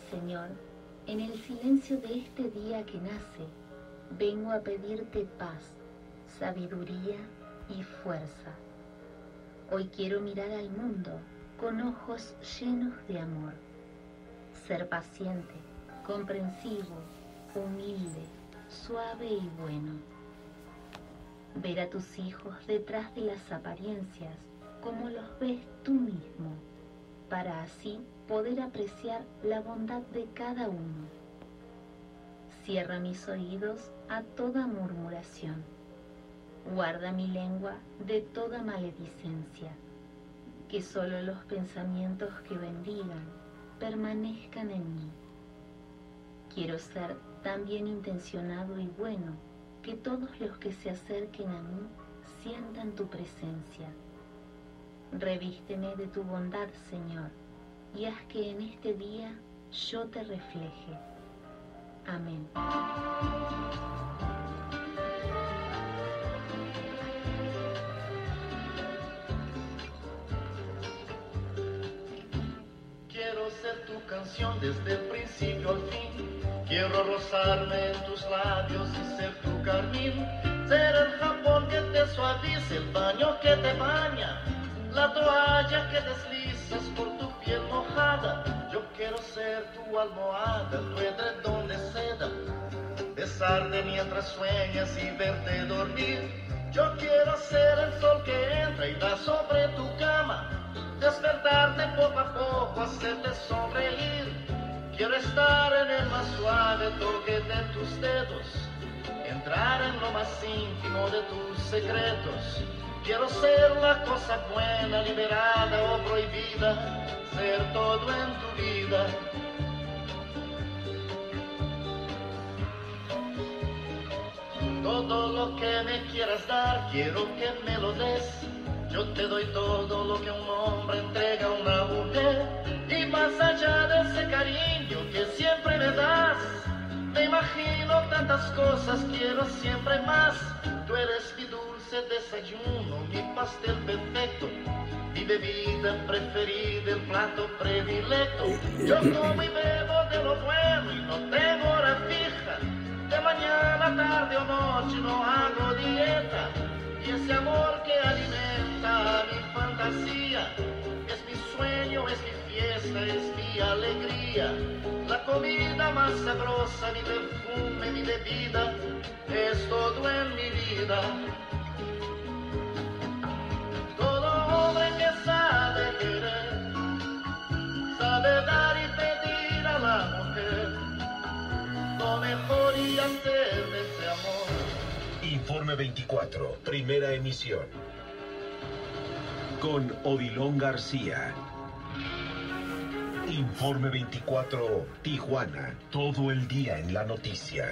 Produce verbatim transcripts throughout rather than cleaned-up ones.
Señor, en el silencio de este día que nace, vengo a pedirte paz, sabiduría y fuerza. Hoy quiero mirar al mundo con ojos llenos de amor, ser paciente, comprensivo, humilde, suave y bueno. Ver a tus hijos detrás de las apariencias como los ves tú mismo, para así poder apreciar la bondad de cada uno. Cierra mis oídos a toda murmuración. Guarda mi lengua de toda maledicencia. Que solo los pensamientos que bendigan permanezcan en mí. Quiero ser tan bien intencionado y bueno que todos los que se acerquen a mí sientan tu presencia. Revísteme de tu bondad, Señor, y haz que en este día yo te refleje. Amén. Quiero ser tu canción desde el principio al fin. Quiero rozarme en tus labios y ser tu carmín. Ser el jabón que te suavice, el baño que te baña, la toalla que deslizas por tu piel mojada. Yo quiero ser tu almohada, tu edredón de seda, besarte mientras sueñas y verte dormir. Yo quiero ser el sol que entra y da sobre tu cama, despertarte poco a poco, hacerte sonreír. Quiero estar en el más suave toque de tus dedos, entrar en lo más íntimo de tus secretos. Quiero ser la cosa buena, liberada o prohibida, ser todo en tu vida. Todo lo que me quieras dar, quiero que me lo des. Yo te doy todo lo que un hombre entrega a una mujer. Y más allá de ese cariño que siempre me das, me imagino tantas cosas, quiero siempre más. Tú eres mi dulce desayuno, mi pastel perfecto, mi bebida preferida, el plato predilecto. Yo como y bebo de lo bueno y no tengo hora fija. De mañana, tarde o noche no hago dieta. Y ese amor que alimenta mi fantasía es mi sueño, es mi fiesta, es mi alegría. La comida más sabrosa, mi perfume, mi bebida, es todo en mi vida. Todo hombre que sabe querer, sabe dar y pedir a la mujer lo mejor y hacer de ese amor. Informe veinticuatro, primera emisión. Con Odilon García. Informe veinticuatro, Tijuana. Todo el día en la noticia.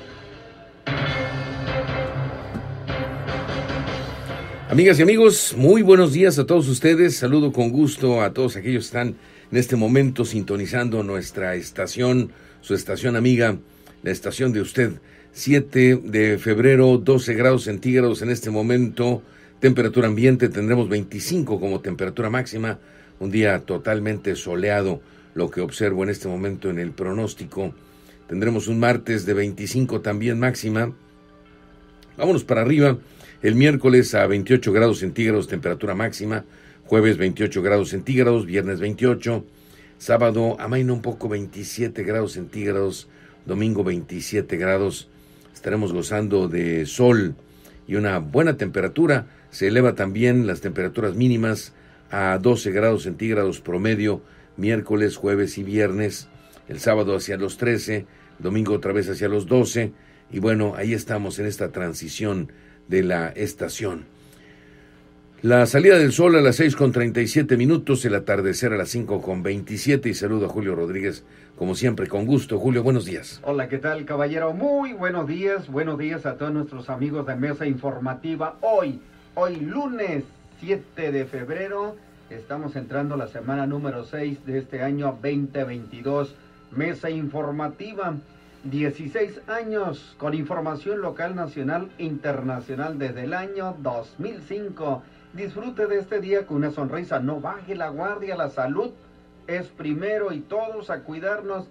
Amigas y amigos, muy buenos días a todos ustedes. Saludo con gusto a todos aquellos que están en este momento sintonizando nuestra estación, su estación amiga, la estación de usted. siete de febrero, doce grados centígrados en este momento. Temperatura ambiente, tendremos veinticinco como temperatura máxima. Un día totalmente soleado, lo que observo en este momento en el pronóstico. Tendremos un martes de veinticinco también máxima. Vámonos para arriba. El miércoles a veintiocho grados centígrados, temperatura máxima. Jueves veintiocho grados centígrados, viernes veintiocho. Sábado amaina un poco, veintisiete grados centígrados. Domingo veintisiete grados. Estaremos gozando de sol y una buena temperatura. Se eleva también las temperaturas mínimas a doce grados centígrados promedio, miércoles, jueves y viernes. El sábado hacia los trece, domingo otra vez hacia los doce. Y bueno, ahí estamos en esta transición de la estación. La salida del sol a las seis con treinta y siete minutos, el atardecer a las cinco con veintisiete. Y saludo a Julio Rodríguez, como siempre, con gusto. Julio, buenos días. Hola, ¿qué tal, caballero? Muy buenos días. Buenos días a todos nuestros amigos de Mesa Informativa. Hoy, hoy lunes siete de febrero, estamos entrando a la semana número seis de este año veinte veintidós. Mesa Informativa, dieciséis años con información local, nacional e internacional desde el año dos mil cinco. Disfrute de este día con una sonrisa, no baje la guardia, la salud es primero y todos a cuidarnos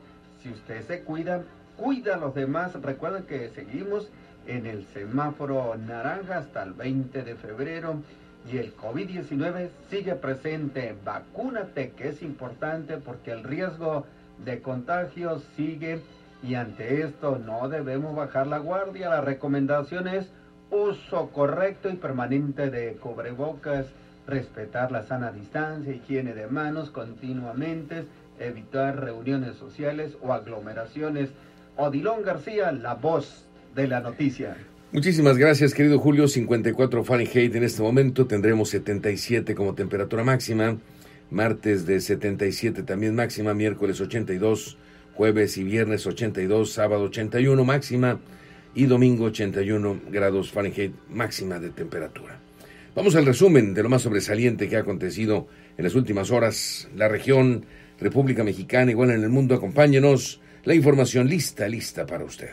Si usted se cuida, cuida a los demás. Recuerden que seguimos en el semáforo naranja hasta el veinte de febrero y el COVID diecinueve sigue presente. Vacúnate, que es importante porque el riesgo de contagio sigue, y ante esto no debemos bajar la guardia. La recomendación es uso correcto y permanente de cubrebocas, respetar la sana distancia, higiene de manos continuamente, evitar reuniones sociales o aglomeraciones. Odilon García, la voz de la noticia. Muchísimas gracias, querido Julio. cincuenta y cuatro Fahrenheit en este momento. Tendremos setenta y siete como temperatura máxima. Martes de setenta y siete también máxima. Miércoles ochenta y dos. Jueves y viernes ochenta y dos. Sábado ochenta y uno máxima. Y domingo ochenta y uno grados Fahrenheit máxima de temperatura. Vamos al resumen de lo más sobresaliente que ha acontecido en las últimas horas. La región, República Mexicana, igual en el mundo. Acompáñenos. La información lista, lista para usted.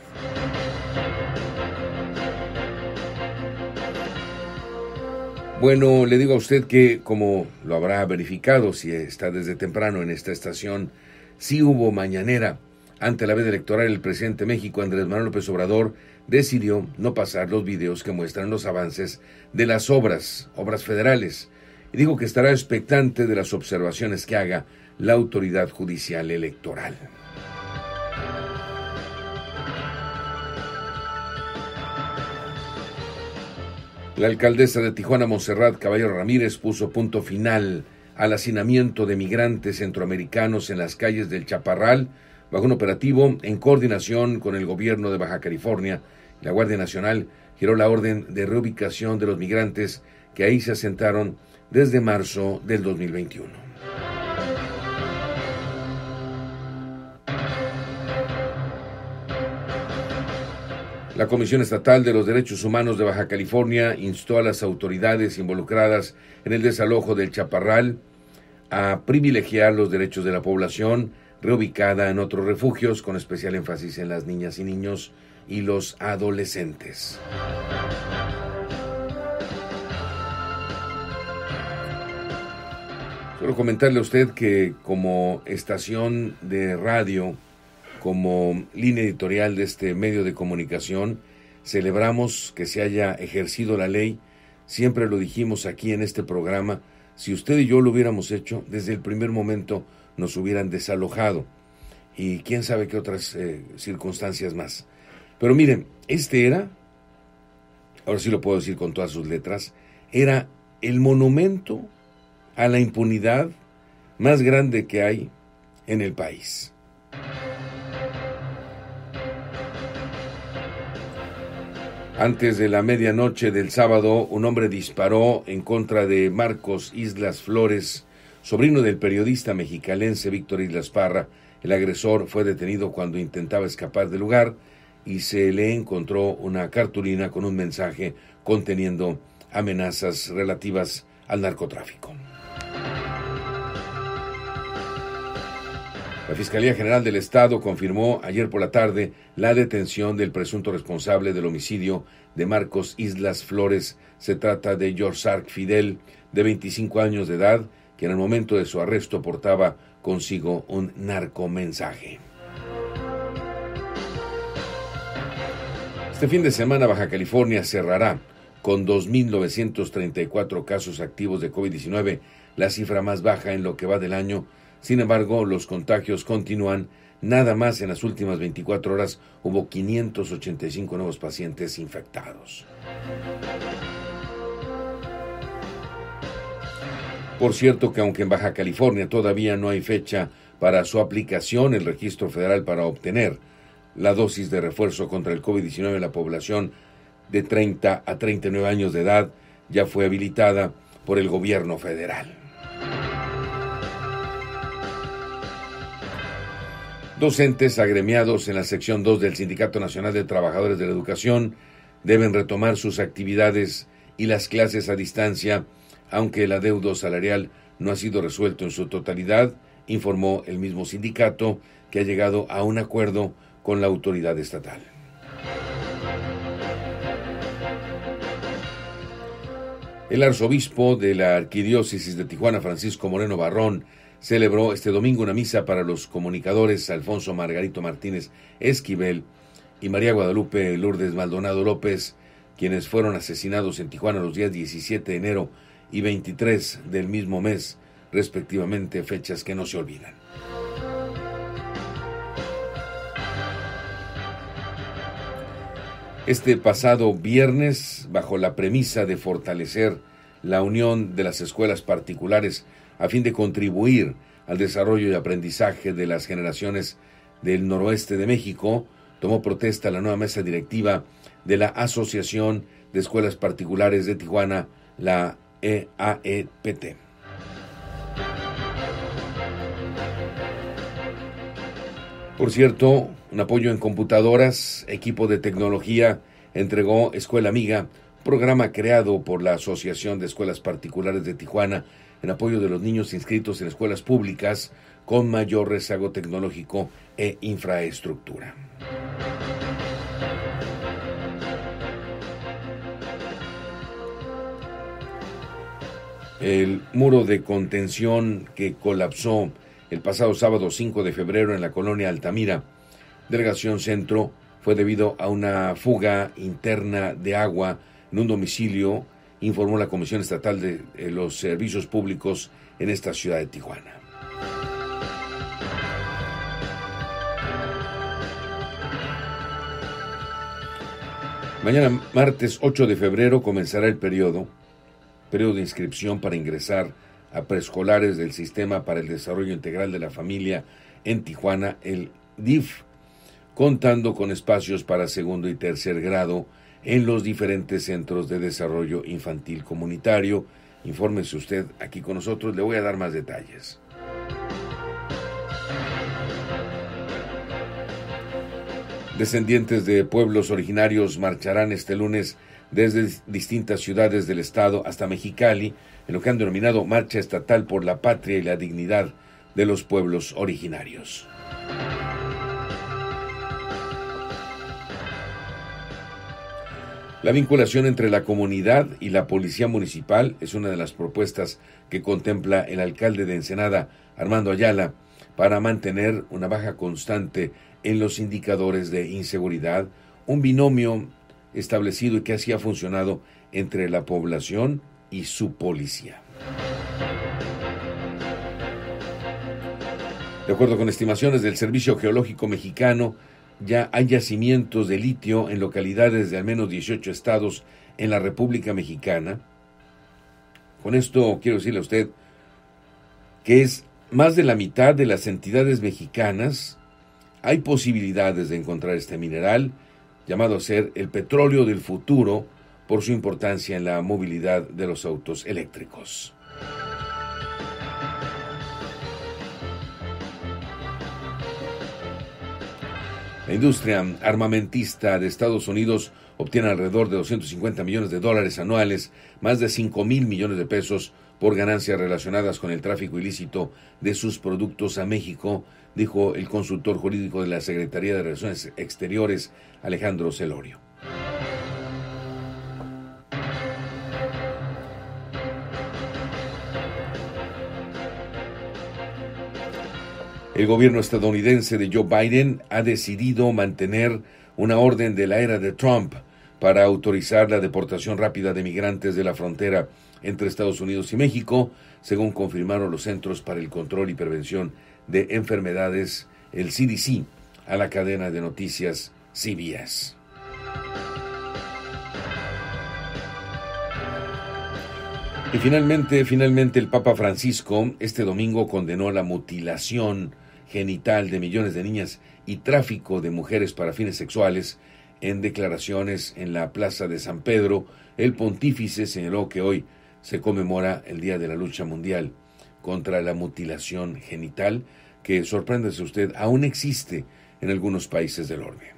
Bueno, le digo a usted que, como lo habrá verificado si está desde temprano en esta estación, sí hubo mañanera. Ante la veda electoral, el presidente de México, Andrés Manuel López Obrador, decidió no pasar los videos que muestran los avances de las obras, obras federales, y dijo que estará expectante de las observaciones que haga la autoridad judicial electoral. La alcaldesa de Tijuana, Montserrat Caballero Ramírez, puso punto final al hacinamiento de migrantes centroamericanos en las calles del Chaparral, bajo un operativo en coordinación con el gobierno de Baja California. La Guardia Nacional giró la orden de reubicación de los migrantes que ahí se asentaron desde marzo del dos mil veintiuno. La Comisión Estatal de los Derechos Humanos de Baja California instó a las autoridades involucradas en el desalojo del Chaparral a privilegiar los derechos de la población reubicada en otros refugios, con especial énfasis en las niñas y niños y los adolescentes. Quiero comentarle a usted que como estación de radio, como línea editorial de este medio de comunicación, celebramos que se haya ejercido la ley. Siempre lo dijimos aquí en este programa, si usted y yo lo hubiéramos hecho, desde el primer momento nos hubieran desalojado. Y quién sabe qué otras eh, circunstancias más. Pero miren, este era, ahora sí lo puedo decir con todas sus letras, era el monumento a la impunidad más grande que hay en el país. Antes de la medianoche del sábado, un hombre disparó en contra de Marcos Islas Flores, sobrino del periodista mexicalense Víctor Islas Parra. El agresor fue detenido cuando intentaba escapar del lugar y se le encontró una cartulina con un mensaje conteniendo amenazas relativas al narcotráfico. La Fiscalía General del Estado confirmó ayer por la tarde la detención del presunto responsable del homicidio de Marcos Islas Flores. Se trata de Yorsark Fidel, de veinticinco años de edad, que en el momento de su arresto portaba consigo un narcomensaje. Este fin de semana Baja California cerrará con dos mil novecientos treinta y cuatro casos activos de COVID diecinueve, la cifra más baja en lo que va del año. Sin embargo, los contagios continúan. Nada más en las últimas veinticuatro horas hubo quinientos ochenta y cinco nuevos pacientes infectados. Por cierto que aunque en Baja California todavía no hay fecha para su aplicación, el registro federal para obtener la dosis de refuerzo contra el COVID diecinueve en la población de treinta a treinta y nueve años de edad ya fue habilitada por el gobierno federal. Docentes agremiados en la sección dos del Sindicato Nacional de Trabajadores de la Educación deben retomar sus actividades y las clases a distancia, aunque el adeudo salarial no ha sido resuelto en su totalidad, informó el mismo sindicato, que ha llegado a un acuerdo con la autoridad estatal. El arzobispo de la Arquidiócesis de Tijuana, Francisco Moreno Barrón, celebró este domingo una misa para los comunicadores Alfonso Margarito Martínez Esquivel y María Guadalupe Lourdes Maldonado López, quienes fueron asesinados en Tijuana los días diecisiete de enero y veintitrés del mismo mes, respectivamente, fechas que no se olvidan. Este pasado viernes, bajo la premisa de fortalecer la unión de las escuelas particulares a fin de contribuir al desarrollo y aprendizaje de las generaciones del noroeste de México, tomó protesta la nueva mesa directiva de la Asociación de Escuelas Particulares de Tijuana, la E A E P T. Por cierto, un apoyo en computadoras, equipo de tecnología, entregó Escuela Amiga, programa creado por la Asociación de Escuelas Particulares de Tijuana en apoyo de los niños inscritos en escuelas públicas con mayor rezago tecnológico e infraestructura. El muro de contención que colapsó el pasado sábado cinco de febrero en la colonia Altamira, Delegación Centro, fue debido a una fuga interna de agua en un domicilio, informó la Comisión Estatal de los Servicios Públicos en esta ciudad de Tijuana. Mañana, martes ocho de febrero, comenzará el periodo, periodo de inscripción para ingresar a preescolares del Sistema para el Desarrollo Integral de la Familia en Tijuana, el D I F, contando con espacios para segundo y tercer grado en los diferentes centros de desarrollo infantil comunitario. Infórmese usted aquí con nosotros, le voy a dar más detalles. Descendientes de pueblos originarios marcharán este lunes desde distintas ciudades del estado hasta Mexicali, en lo que han denominado Marcha Estatal por la Patria y la Dignidad de los Pueblos Originarios. La vinculación entre la comunidad y la policía municipal es una de las propuestas que contempla el alcalde de Ensenada, Armando Ayala, para mantener una baja constante en los indicadores de inseguridad, un binomio establecido y que así ha funcionado entre la población y su policía. De acuerdo con estimaciones del Servicio Geológico Mexicano, ya hay yacimientos de litio en localidades de al menos dieciocho estados en la República Mexicana. Con esto quiero decirle a usted que es más de la mitad de las entidades mexicanas. Hay posibilidades de encontrar este mineral, llamado a ser el petróleo del futuro, por su importancia en la movilidad de los autos eléctricos. La industria armamentista de Estados Unidos obtiene alrededor de doscientos cincuenta millones de dólares anuales, más de cinco mil millones de pesos por ganancias relacionadas con el tráfico ilícito de sus productos a México, dijo el consultor jurídico de la Secretaría de Relaciones Exteriores, Alejandro Celorio. El gobierno estadounidense de Joe Biden ha decidido mantener una orden de la era de Trump para autorizar la deportación rápida de migrantes de la frontera entre Estados Unidos y México, según confirmaron los Centros para el Control y Prevención de Enfermedades, el C D C, a la cadena de noticias C B S. Y finalmente, finalmente el Papa Francisco este domingo condenó la mutilación genital de millones de niñas y tráfico de mujeres para fines sexuales. En declaraciones en la Plaza de San Pedro, el pontífice señaló que hoy se conmemora el Día de la Lucha Mundial contra la Mutilación Genital, que, sorpréndase usted, aún existe en algunos países del orbe.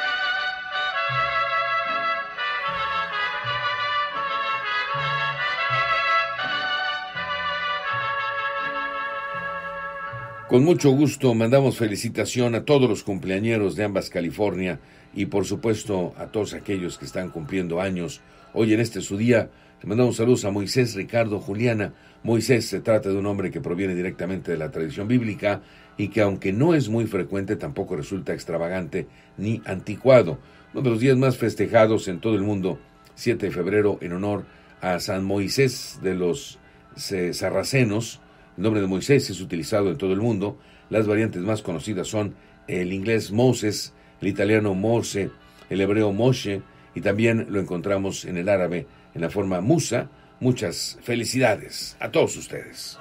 Con mucho gusto mandamos felicitación a todos los cumpleañeros de ambas California y por supuesto a todos aquellos que están cumpliendo años. Hoy en este su día le mandamos saludos a Moisés, Ricardo, Juliana, Moisés se trata de un hombre que proviene directamente de la tradición bíblica y que, aunque no es muy frecuente, tampoco resulta extravagante ni anticuado. Uno de los días más festejados en todo el mundo, siete de febrero, en honor a San Moisés de los sarracenos. El nombre de Moisés es utilizado en todo el mundo. Las variantes más conocidas son el inglés Moses, el italiano Mose, el hebreo Moshe, y también lo encontramos en el árabe en la forma Musa. Muchas felicidades a todos ustedes.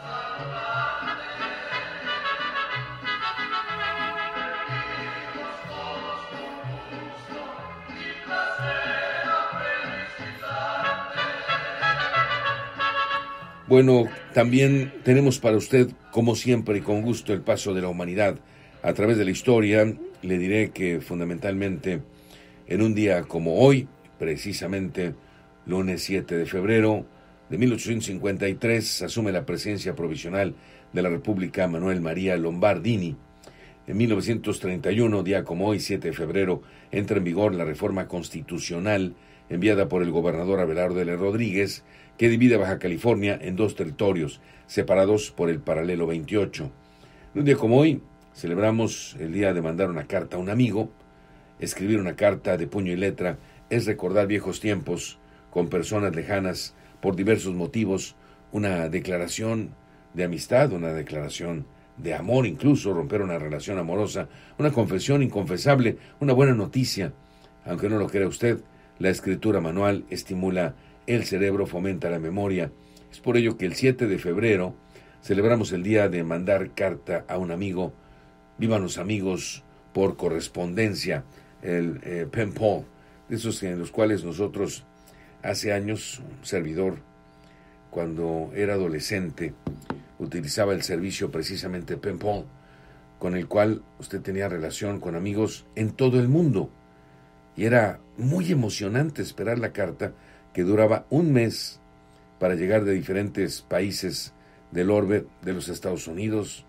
Bueno, también tenemos para usted, como siempre y con gusto, el paso de la humanidad a través de la historia. Le diré que fundamentalmente en un día como hoy, precisamente lunes siete de febrero de mil ochocientos cincuenta y tres, asume la presidencia provisional de la República Manuel María Lombardini. En mil novecientos treinta y uno, día como hoy, siete de febrero, entra en vigor la reforma constitucional enviada por el gobernador Abelardo L. Rodríguez, que divide Baja California en dos territorios, separados por el paralelo veintiocho. En un día como hoy, celebramos el día de mandar una carta a un amigo. Escribir una carta de puño y letra es recordar viejos tiempos con personas lejanas por diversos motivos, una declaración de amistad, una declaración de amor, incluso romper una relación amorosa, una confesión inconfesable, una buena noticia. Aunque no lo crea usted, la escritura manual estimula el cerebro, fomenta la memoria. Es por ello que el siete de febrero celebramos el día de mandar carta a un amigo. Vivan los amigos por correspondencia, el eh, pen pal, de esos en los cuales nosotros hace años, un servidor, cuando era adolescente, utilizaba el servicio precisamente pen pal, con el cual usted tenía relación con amigos en todo el mundo. Y era muy emocionante esperar la carta, que duraba un mes para llegar de diferentes países del orbe, de los Estados Unidos,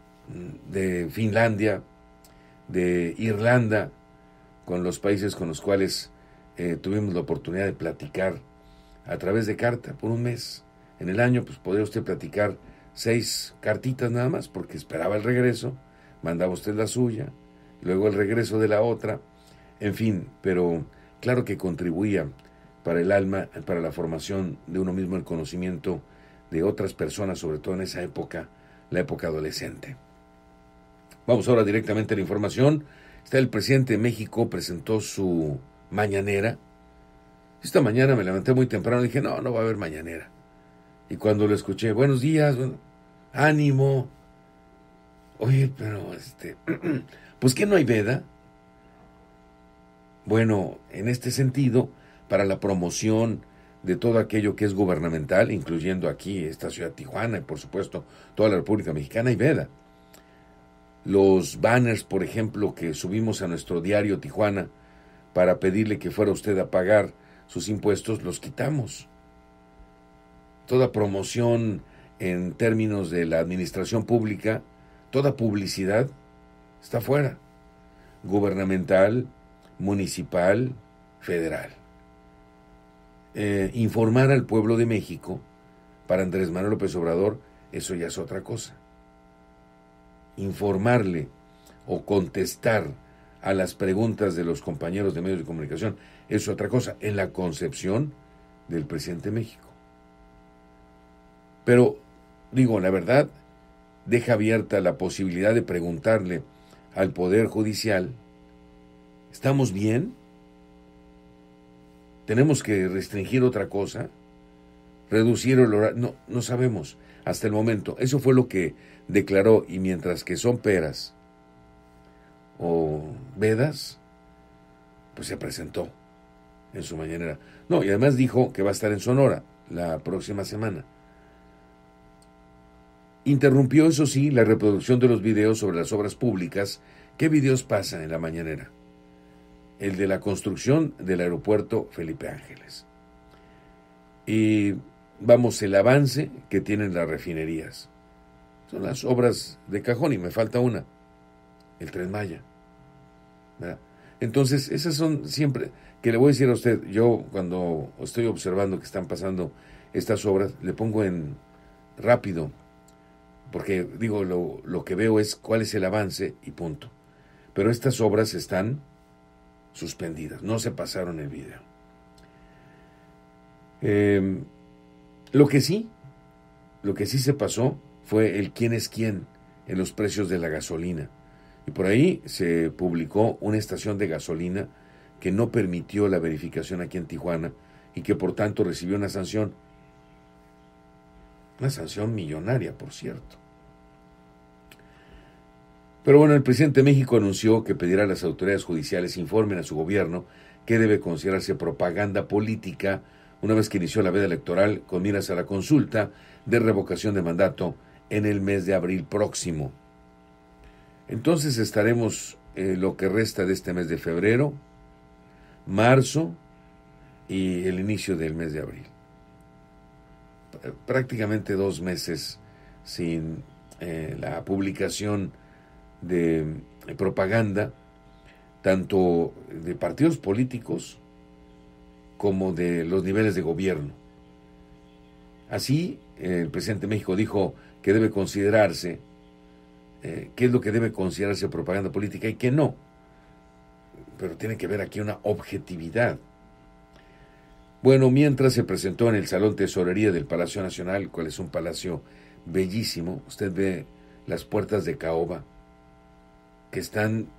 de Finlandia, de Irlanda, con los países con los cuales eh, tuvimos la oportunidad de platicar a través de carta por un mes. En el año, pues podría usted platicar seis cartitas nada más, porque esperaba el regreso, mandaba usted la suya, luego el regreso de la otra, en fin, pero claro que contribuía para el alma, para la formación de uno mismo, el conocimiento de otras personas, sobre todo en esa época, la época adolescente. Vamos ahora directamente a la información. Está el presidente de México, presentó su mañanera. Esta mañana me levanté muy temprano y dije, no, no va a haber mañanera. Y cuando lo escuché, buenos días, bueno, ánimo. Oye, pero este, pues que no hay veda. Bueno, en este sentido, para la promoción de todo aquello que es gubernamental, incluyendo aquí esta ciudad de Tijuana y por supuesto toda la República Mexicana, hay veda. Los banners, por ejemplo, que subimos a nuestro diario Tijuana para pedirle que fuera usted a pagar sus impuestos, los quitamos. Toda promoción en términos de la administración pública, toda publicidad está fuera. Gubernamental, municipal, federal. Eh, informar al pueblo de México, para Andrés Manuel López Obrador, eso ya es otra cosa. Informarle o contestar a las preguntas de los compañeros de medios de comunicación, eso es otra cosa, en la concepción del presidente de México. Pero, digo, la verdad, deja abierta la posibilidad de preguntarle al Poder Judicial, ¿estamos bien? ¿Tenemos que restringir otra cosa? ¿Reducir el horario? No, no sabemos hasta el momento. Eso fue lo que declaró, y mientras que son peras o vedas, pues se presentó en su mañanera. No, y además dijo que va a estar en Sonora la próxima semana. Interrumpió, eso sí, la reproducción de los videos sobre las obras públicas. ¿Qué videos pasan en la mañanera? El de la construcción del aeropuerto Felipe Ángeles. Y vamos, el avance que tienen las refinerías. Son las obras de cajón y me falta una, el Tren Maya. ¿Verdad? Entonces, esas son siempre, que le voy a decir a usted, yo cuando estoy observando que están pasando estas obras, le pongo en rápido, porque digo, lo, lo que veo es cuál es el avance y punto. Pero estas obras están suspendidas, no se pasaron el video. Eh, lo que sí, lo que sí se pasó fue el quién es quién en los precios de la gasolina. Y por ahí se publicó una estación de gasolina que no permitió la verificación aquí en Tijuana y que por tanto recibió una sanción. Una sanción millonaria, por cierto. Pero bueno, el presidente de México anunció que pedirá a las autoridades judiciales informen a su gobierno que debe considerarse propaganda política una vez que inició la veda electoral con miras a la consulta de revocación de mandato en el mes de abril próximo. Entonces estaremos eh, lo que resta de este mes de febrero, marzo y el inicio del mes de abril. Prácticamente dos meses sin eh, la publicación de eh, propaganda, tanto de partidos políticos como de los niveles de gobierno. Así, eh, el presidente de México dijo que debe considerarse, eh, qué es lo que debe considerarse propaganda política y qué no. Pero tiene que haber aquí una objetividad. Bueno, mientras se presentó en el Salón Tesorería del Palacio Nacional, cual es un palacio bellísimo, usted ve las puertas de caoba, que están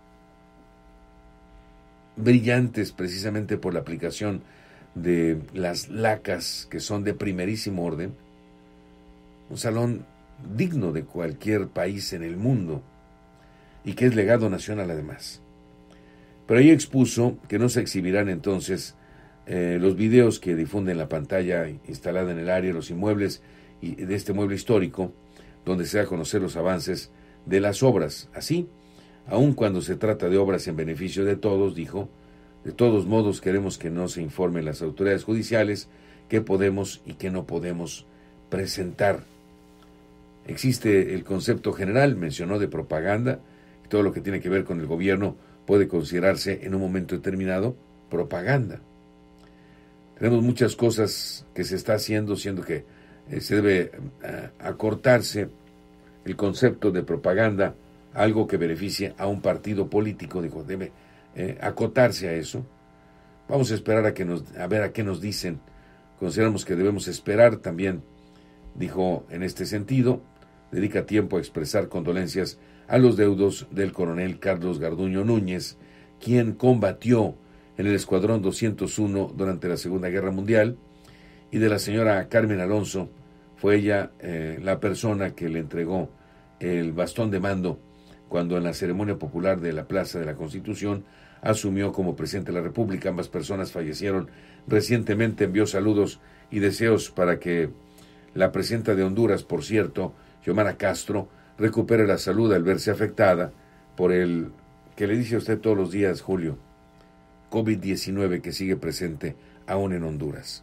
brillantes precisamente por la aplicación de las lacas que son de primerísimo orden. Un salón digno de cualquier país en el mundo y que es legado nacional además. Pero ahí expuso que no se exhibirán entonces eh, los videos que difunden la pantalla instalada en el área, los inmuebles y de este mueble histórico, donde se da a conocer los avances de las obras. Así, aun cuando se trata de obras en beneficio de todos, dijo, de todos modos queremos que no se informen las autoridades judiciales qué podemos y qué no podemos presentar. Existe el concepto general, mencionó, de propaganda, y todo lo que tiene que ver con el gobierno puede considerarse en un momento determinado propaganda. Tenemos muchas cosas que se está haciendo, siendo que eh, se debe uh, acortarse el concepto de propaganda, algo que beneficie a un partido político, dijo, debe eh, acotarse a eso. Vamos a esperar a que nos, a ver a qué nos dicen. Consideramos que debemos esperar también, dijo en este sentido. Dedica tiempo a expresar condolencias a los deudos del coronel Carlos Garduño Núñez, quien combatió en el Escuadrón doscientos uno durante la Segunda Guerra Mundial, y de la señora Carmen Alonso, fue ella eh, la persona que le entregó el bastón de mando cuando en la ceremonia popular de la Plaza de la Constitución asumió como presidente de la República. Ambas personas fallecieron recientemente. Envió saludos y deseos para que la presidenta de Honduras, por cierto, Xiomara Castro, recupere la salud al verse afectada por el que le dice a usted todos los días, Julio, COVID diecinueve, que sigue presente aún en Honduras.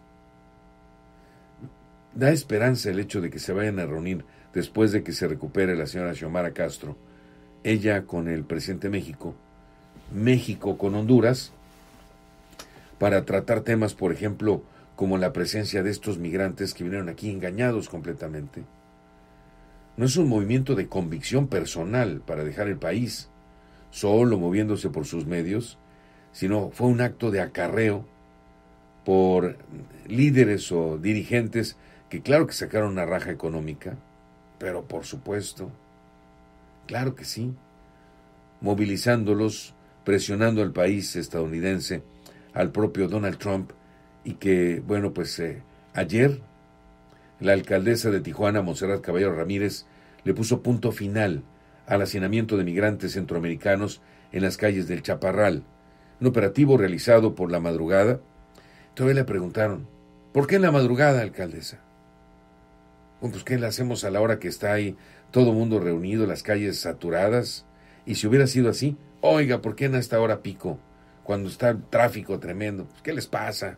Da esperanza el hecho de que se vayan a reunir después de que se recupere la señora Xiomara Castro, ella con el presidente de México, México con Honduras, para tratar temas, por ejemplo, como la presencia de estos migrantes que vinieron aquí engañados completamente. No es un movimiento de convicción personal para dejar el país, solo moviéndose por sus medios, sino fue un acto de acarreo por líderes o dirigentes que claro que sacaron una raja económica, pero por supuesto, claro que sí, movilizándolos, presionando al país estadounidense, al propio Donald Trump, y que, bueno, pues eh, ayer la alcaldesa de Tijuana, Montserrat Caballero Ramírez, le puso punto final al hacinamiento de migrantes centroamericanos en las calles del Chaparral, un operativo realizado por la madrugada. Todavía le preguntaron, ¿por qué en la madrugada, alcaldesa? Bueno, pues ¿qué le hacemos a la hora que está ahí todo el mundo reunido, las calles saturadas? Y si hubiera sido así, oiga, ¿por qué en esta hora pico? Cuando está el tráfico tremendo, pues, ¿qué les pasa?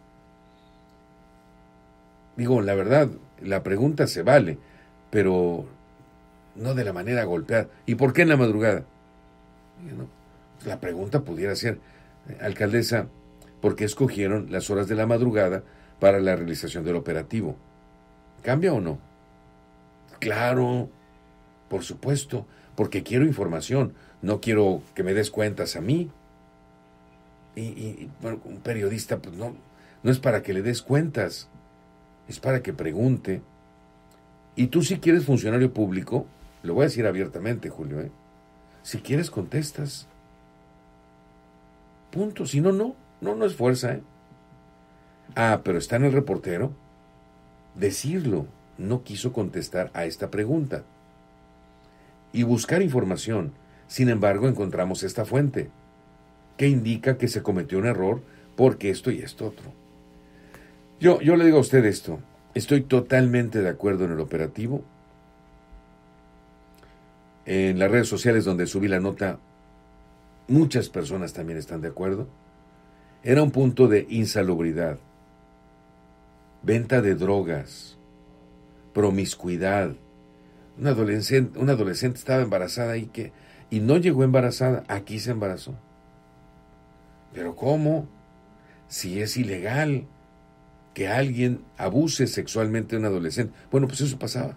Digo, la verdad, la pregunta se vale, pero no de la manera golpeada. ¿Y por qué en la madrugada? Bueno, la pregunta pudiera ser, alcaldesa, ¿por qué escogieron las horas de la madrugada para la realización del operativo? ¿Cambia o no? Claro, por supuesto, porque quiero información, no quiero que me des cuentas a mí. Y, y bueno, un periodista, pues no, no es para que le des cuentas, es para que pregunte. Y tú, si quieres funcionario público, lo voy a decir abiertamente, Julio, ¿eh? Si quieres, contestas. Punto. Si no, no. No, no es fuerza, ¿eh? Ah, pero está en el reportero decirlo. No quiso contestar a esta pregunta. Y buscar información. Sin embargo, encontramos esta fuente, que indica que se cometió un error porque esto y esto otro. Yo, yo le digo a usted esto. Estoy totalmente de acuerdo en el operativo. En las redes sociales donde subí la nota, muchas personas también están de acuerdo. Era un punto de insalubridad, venta de drogas, promiscuidad. Una adolescente, una adolescente estaba embarazada y, que, y no llegó embarazada, aquí se embarazó. ¿Pero cómo? Si es ilegal que alguien abuse sexualmente de un adolescente. Bueno, pues eso pasaba.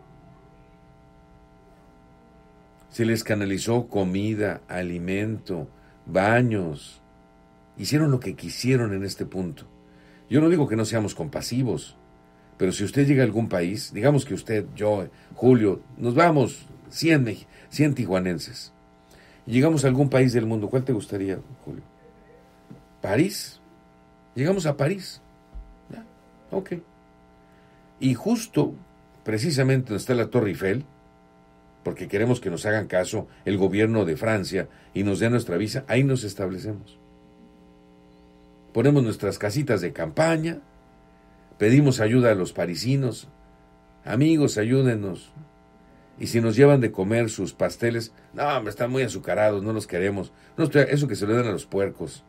Se les canalizó comida, alimento, baños. Hicieron lo que quisieron en este punto. Yo no digo que no seamos compasivos, pero si usted llega a algún país, digamos que usted, yo, Julio, nos vamos, cien, cien tijuanenses, y llegamos a algún país del mundo, ¿cuál te gustaría, Julio? ¿París? Llegamos a París. ¿Ya? Ok. Y justo, precisamente donde está la Torre Eiffel, porque queremos que nos hagan caso el gobierno de Francia y nos den nuestra visa, ahí nos establecemos. Ponemos nuestras casitas de campaña, pedimos ayuda a los parisinos, amigos, ayúdenos. Y si nos llevan de comer sus pasteles, no, hombre, están muy azucarados, no los queremos. No, eso que se le dan a los puercos.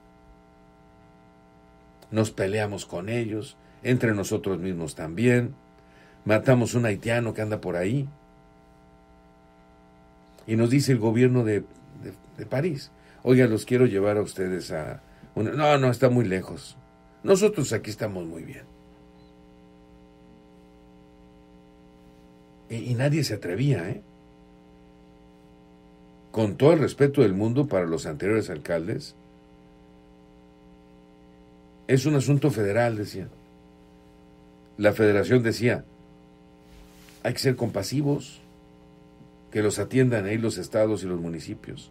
Nos peleamos con ellos, entre nosotros mismos también. Matamos un haitiano que anda por ahí. Y nos dice el gobierno de, de, de París, oiga, los quiero llevar a ustedes a... Una... No, no, está muy lejos. Nosotros aquí estamos muy bien. Y, y nadie se atrevía, ¿eh? Con todo el respeto del mundo para los anteriores alcaldes, es un asunto federal, decía. La federación decía, hay que ser compasivos, que los atiendan ahí los estados y los municipios.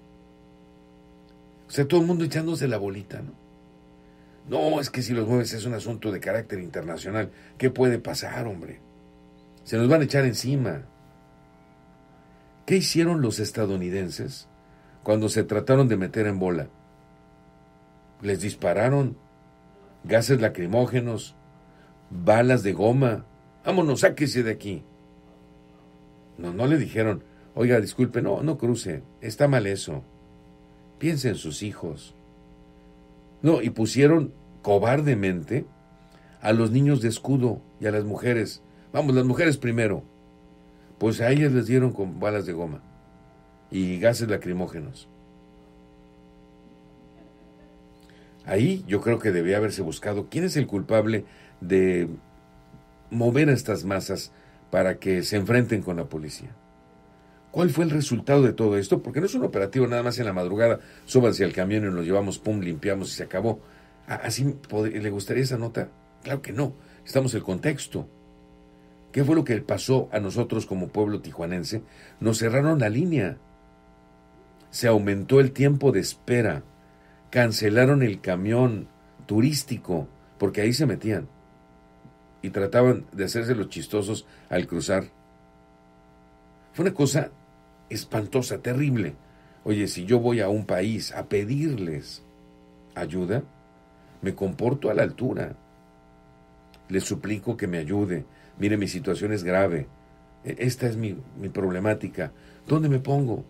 O sea, todo el mundo echándose la bolita, ¿no? No, es que si los mueves es un asunto de carácter internacional. ¿Qué puede pasar, hombre? Se nos van a echar encima. ¿Qué hicieron los estadounidenses cuando se trataron de meter en bola? Les dispararon gases lacrimógenos, balas de goma. Vámonos, sáquese de aquí. No, no le dijeron, oiga, disculpe, no, no cruce, está mal eso. Piense en sus hijos. No, y pusieron cobardemente a los niños de escudo y a las mujeres. Vamos, las mujeres primero. Pues a ellas les dieron con balas de goma y gases lacrimógenos. Ahí yo creo que debía haberse buscado quién es el culpable de mover a estas masas para que se enfrenten con la policía. ¿Cuál fue el resultado de todo esto? Porque no es un operativo nada más en la madrugada, súbanse al camión y nos llevamos, pum, limpiamos y se acabó. ¿Así le gustaría esa nota? Claro que no, estamos en el contexto. ¿Qué fue lo que pasó a nosotros como pueblo tijuanense? Nos cerraron la línea, se aumentó el tiempo de espera, cancelaron el camión turístico, porque ahí se metían y trataban de hacerse los chistosos al cruzar. Fue una cosa espantosa, terrible. Oye, si yo voy a un país a pedirles ayuda, me comporto a la altura. Les suplico que me ayude. Mire, mi situación es grave. Esta es mi, mi problemática. ¿Dónde me pongo?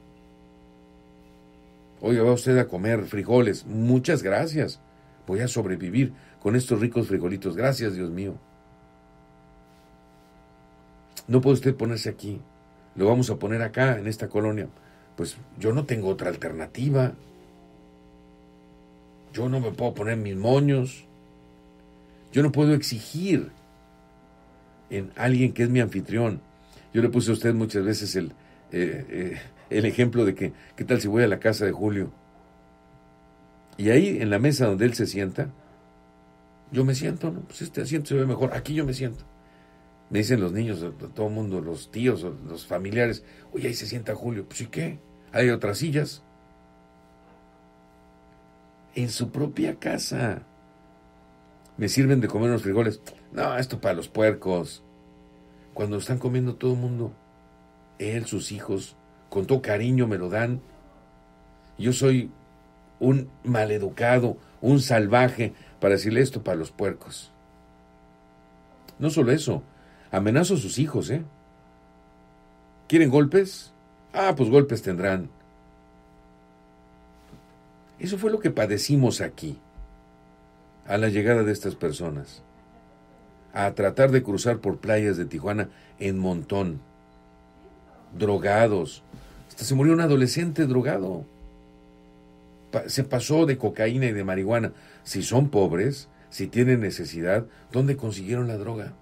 Oiga, va usted a comer frijoles. Muchas gracias. Voy a sobrevivir con estos ricos frijolitos. Gracias, Dios mío. No puede usted ponerse aquí. Lo vamos a poner acá, en esta colonia. Pues yo no tengo otra alternativa. Yo no me puedo poner mis moños. Yo no puedo exigir en alguien que es mi anfitrión Yo le puse a usted muchas veces el, eh, eh, el ejemplo de que, ¿qué tal si voy a la casa de Julio? Y ahí, en la mesa donde él se sienta, yo me siento, ¿no? Pues este asiento se ve mejor, aquí yo me siento. Me dicen los niños, todo el mundo, los tíos, los familiares, oye, ahí se sienta Julio. Pues ¿y qué? Hay otras sillas. En su propia casa. Me sirven de comer unos frijoles. No, esto para los puercos. Cuando están comiendo todo el mundo, él, sus hijos, con todo cariño me lo dan. Yo soy un maleducado, un salvaje, para decirle esto para los puercos. No solo eso, amenazo a sus hijos, ¿eh? ¿Quieren golpes? Ah, pues golpes tendrán. Eso fue lo que padecimos aquí, a la llegada de estas personas, a tratar de cruzar por playas de Tijuana en montón, drogados. Hasta se murió un adolescente drogado. Pa- se pasó de cocaína y de marihuana. Si son pobres, si tienen necesidad, ¿dónde consiguieron la droga?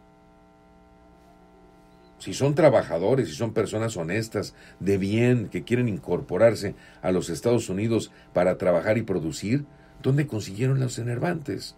Si son trabajadores, si son personas honestas, de bien, que quieren incorporarse a los Estados Unidos para trabajar y producir, ¿dónde consiguieron los enervantes?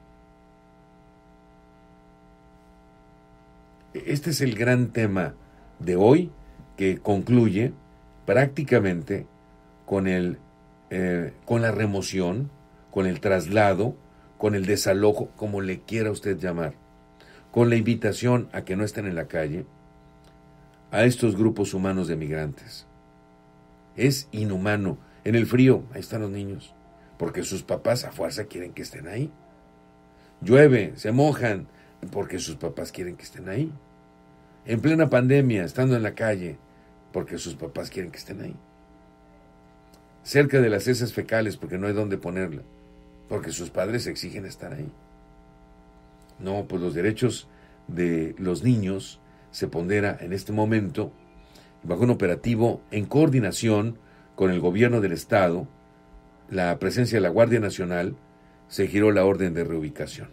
Este es el gran tema de hoy, que concluye prácticamente con el, eh, con la remoción, con el traslado, con el desalojo, como le quiera usted llamar, con la invitación a que no estén en la calle, a estos grupos humanos de migrantes. Es inhumano. En el frío, ahí están los niños, porque sus papás a fuerza quieren que estén ahí. Llueve, se mojan, porque sus papás quieren que estén ahí. En plena pandemia, estando en la calle, porque sus papás quieren que estén ahí. Cerca de las heces fecales, porque no hay dónde ponerla, porque sus padres exigen estar ahí. No, pues los derechos de los niños se pondera en este momento bajo un operativo en coordinación con el gobierno del estado, la presencia de la Guardia Nacional, se giró la orden de reubicación.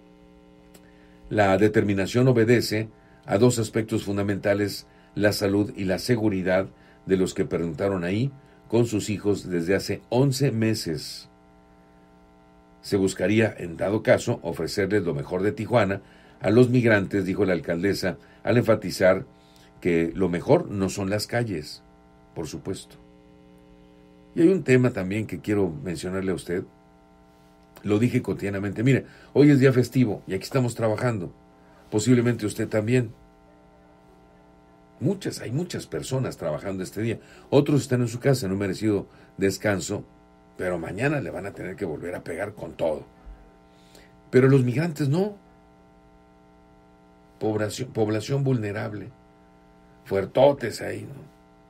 La determinación obedece a dos aspectos fundamentales: la salud y la seguridad de los que pernoctaron ahí con sus hijos desde hace once meses. Se buscaría, en dado caso, ofrecerles lo mejor de Tijuana a los migrantes, dijo la alcaldesa, al enfatizar que lo mejor no son las calles, por supuesto. Y hay un tema también que quiero mencionarle a usted. Lo dije cotidianamente. Mire, hoy es día festivo y aquí estamos trabajando. Posiblemente usted también. Muchas, hay muchas personas trabajando este día. Otros están en su casa en un merecido descanso, pero mañana le van a tener que volver a pegar con todo. Pero los migrantes no. Población, población vulnerable. Fuertotes ahí, ¿no?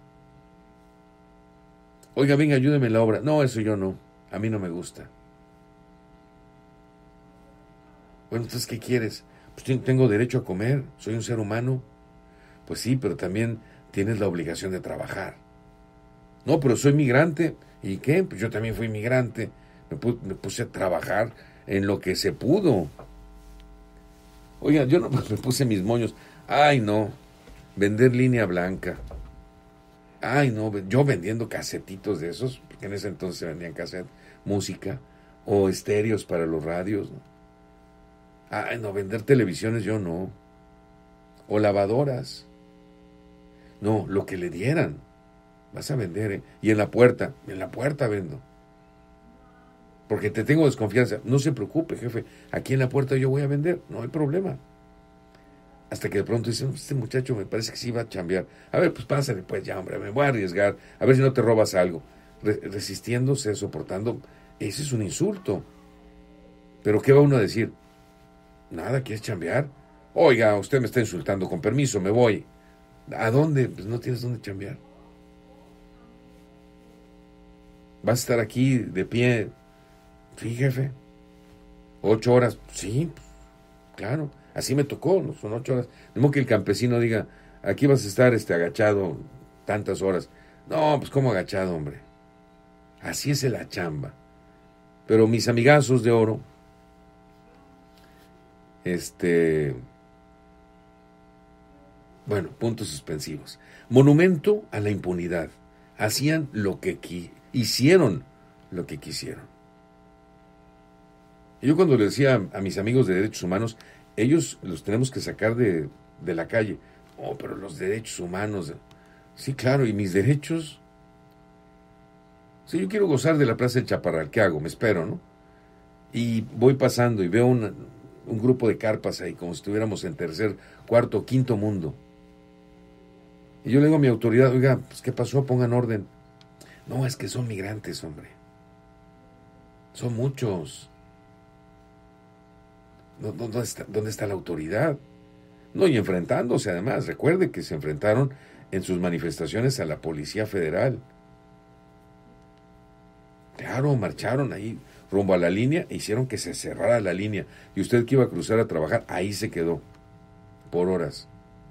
Oiga, venga, ayúdeme en la obra. No, eso yo no. A mí no me gusta. Bueno, entonces, ¿qué quieres? Pues tengo derecho a comer. Soy un ser humano. Pues sí, pero también tienes la obligación de trabajar. No, pero soy migrante. ¿Y qué? Pues yo también fui migrante. Me, pu- me puse a trabajar en lo que se pudo. Oiga, yo no me puse mis moños. Ay, no. Vender línea blanca. Ay, no. Yo vendiendo casetitos de esos, porque en ese entonces se vendían cassette, música, o estéreos para los radios, ¿no? Ay, no. Vender televisiones yo no. O lavadoras. No, lo que le dieran. Vas a vender, ¿eh? Y en la puerta, en la puerta vendo. Porque te tengo desconfianza. No se preocupe, jefe. Aquí en la puerta yo voy a vender. No hay problema. Hasta que de pronto dicen, este muchacho me parece que sí va a chambear. A ver, pues pásale, pues ya, hombre, me voy a arriesgar. A ver si no te robas algo. Re- resistiéndose, soportando. Ese es un insulto. Pero ¿qué va uno a decir? Nada, ¿quieres chambear? Oiga, usted me está insultando, con permiso, me voy. ¿A dónde? Pues no tienes dónde chambear. ¿Vas a estar aquí de pie? Sí, jefe. ¿Ocho horas? Sí, claro. Así me tocó, ¿no? Son ocho horas. De modo que el campesino diga, aquí vas a estar este, agachado tantas horas. No, pues ¿cómo agachado, hombre? Así es la chamba. Pero mis amigazos de oro, este, Bueno, puntos suspensivos. Monumento a la impunidad. Hacían lo que qui- hicieron lo que quisieron. Yo cuando le decía a mis amigos de derechos humanos, ellos los tenemos que sacar de, de la calle. Oh, pero los derechos humanos. Sí, claro, ¿y mis derechos? Si yo quiero gozar de la Plaza del Chaparral, ¿qué hago? Me espero, ¿no? Y voy pasando y veo una, un grupo de carpas ahí, como si estuviéramos en tercer, cuarto, quinto mundo. Y yo le digo a mi autoridad, oiga, pues ¿qué pasó? Pongan orden. No, es que son migrantes, hombre. Son muchos. ¿Dónde está, dónde está la autoridad? No, y enfrentándose además. Recuerde que se enfrentaron en sus manifestaciones a la Policía Federal. Claro, marcharon ahí rumbo a la línea, e hicieron que se cerrara la línea. Y usted que iba a cruzar a trabajar, ahí se quedó. Por horas.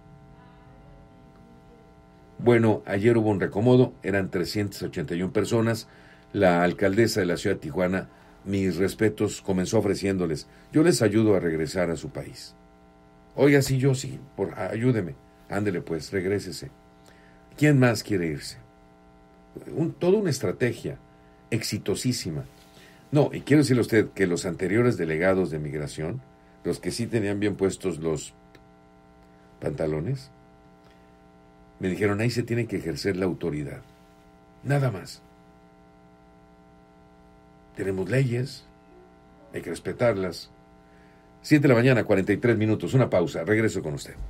Bueno, ayer hubo un recomodo, eran trescientas ochenta y una personas. La alcaldesa de la ciudad de Tijuana, mis respetos, comenzó ofreciéndoles, yo les ayudo a regresar a su país. Oiga, sí, yo sí, por, ayúdeme. Ándele pues, regrésese. ¿Quién más quiere irse? Un, toda una estrategia exitosísima. No, y quiero decirle a usted que los anteriores delegados de migración, los que sí tenían bien puestos los pantalones, me dijeron, ahí se tiene que ejercer la autoridad. Nada más. Tenemos leyes, hay que respetarlas. Siete de la mañana, cuarenta y tres minutos, una pausa, regreso con usted.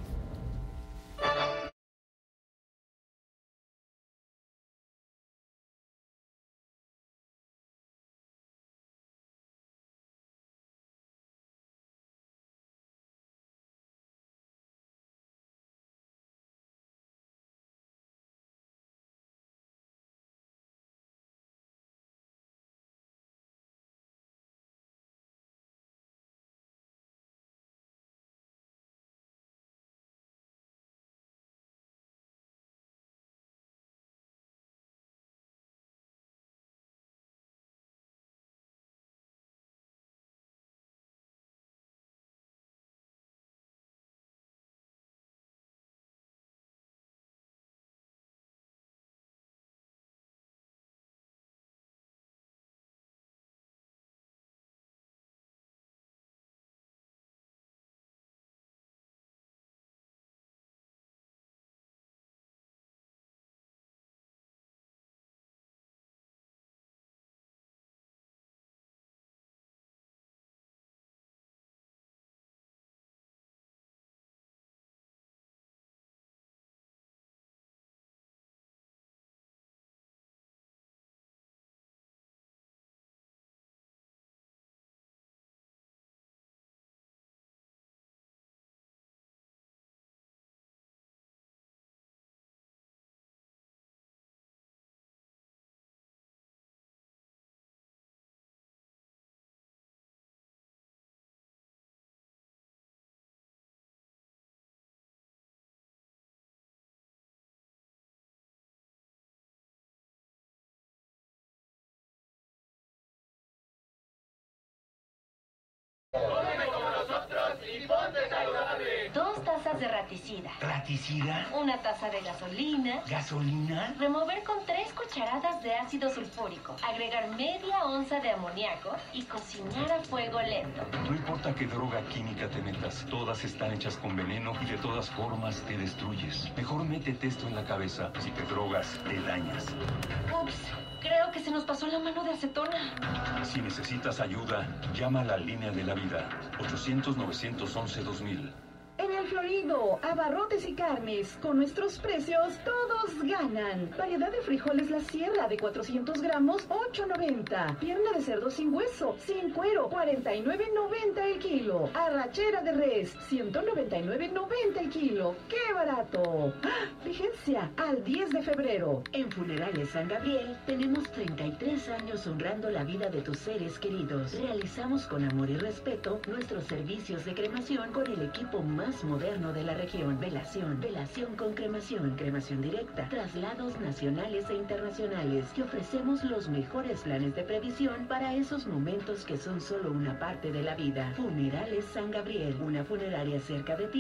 Dos tazas de raticida. ¿Raticida? Una taza de gasolina. ¿Gasolina? Remover con tres cucharadas de ácido sulfúrico. Agregar media onza de amoníaco y cocinar a fuego lento. No importa qué droga química te metas, todas están hechas con veneno y de todas formas te destruyes. Mejor métete esto en la cabeza. Si te drogas, te dañas. Ups, creo que se nos pasó la mano de acetona. Si necesitas ayuda, llama a la línea de la vida. ochocientos, novecientos once, dos mil. En el Florido, abarrotes y carnes, con nuestros precios todos ganan. Variedad de frijoles La Sierra de cuatrocientos gramos, ocho noventa. Pierna de cerdo sin hueso, sin cuero, cuarenta y nueve noventa el kilo. Arrachera de res, ciento noventa y nueve noventa el kilo. ¡Qué barato! ¡Ah! Vigencia al diez de febrero. En Funerales San Gabriel tenemos treinta y tres años honrando la vida de tus seres queridos. Realizamos con amor y respeto nuestros servicios de cremación con el equipo más moderno de la región. Velación, velación con cremación, cremación directa, traslados nacionales e internacionales. Te ofrecemos los mejores planes de previsión para esos momentos que son solo una parte de la vida. Funerales San Gabriel, una funeraria cerca de ti,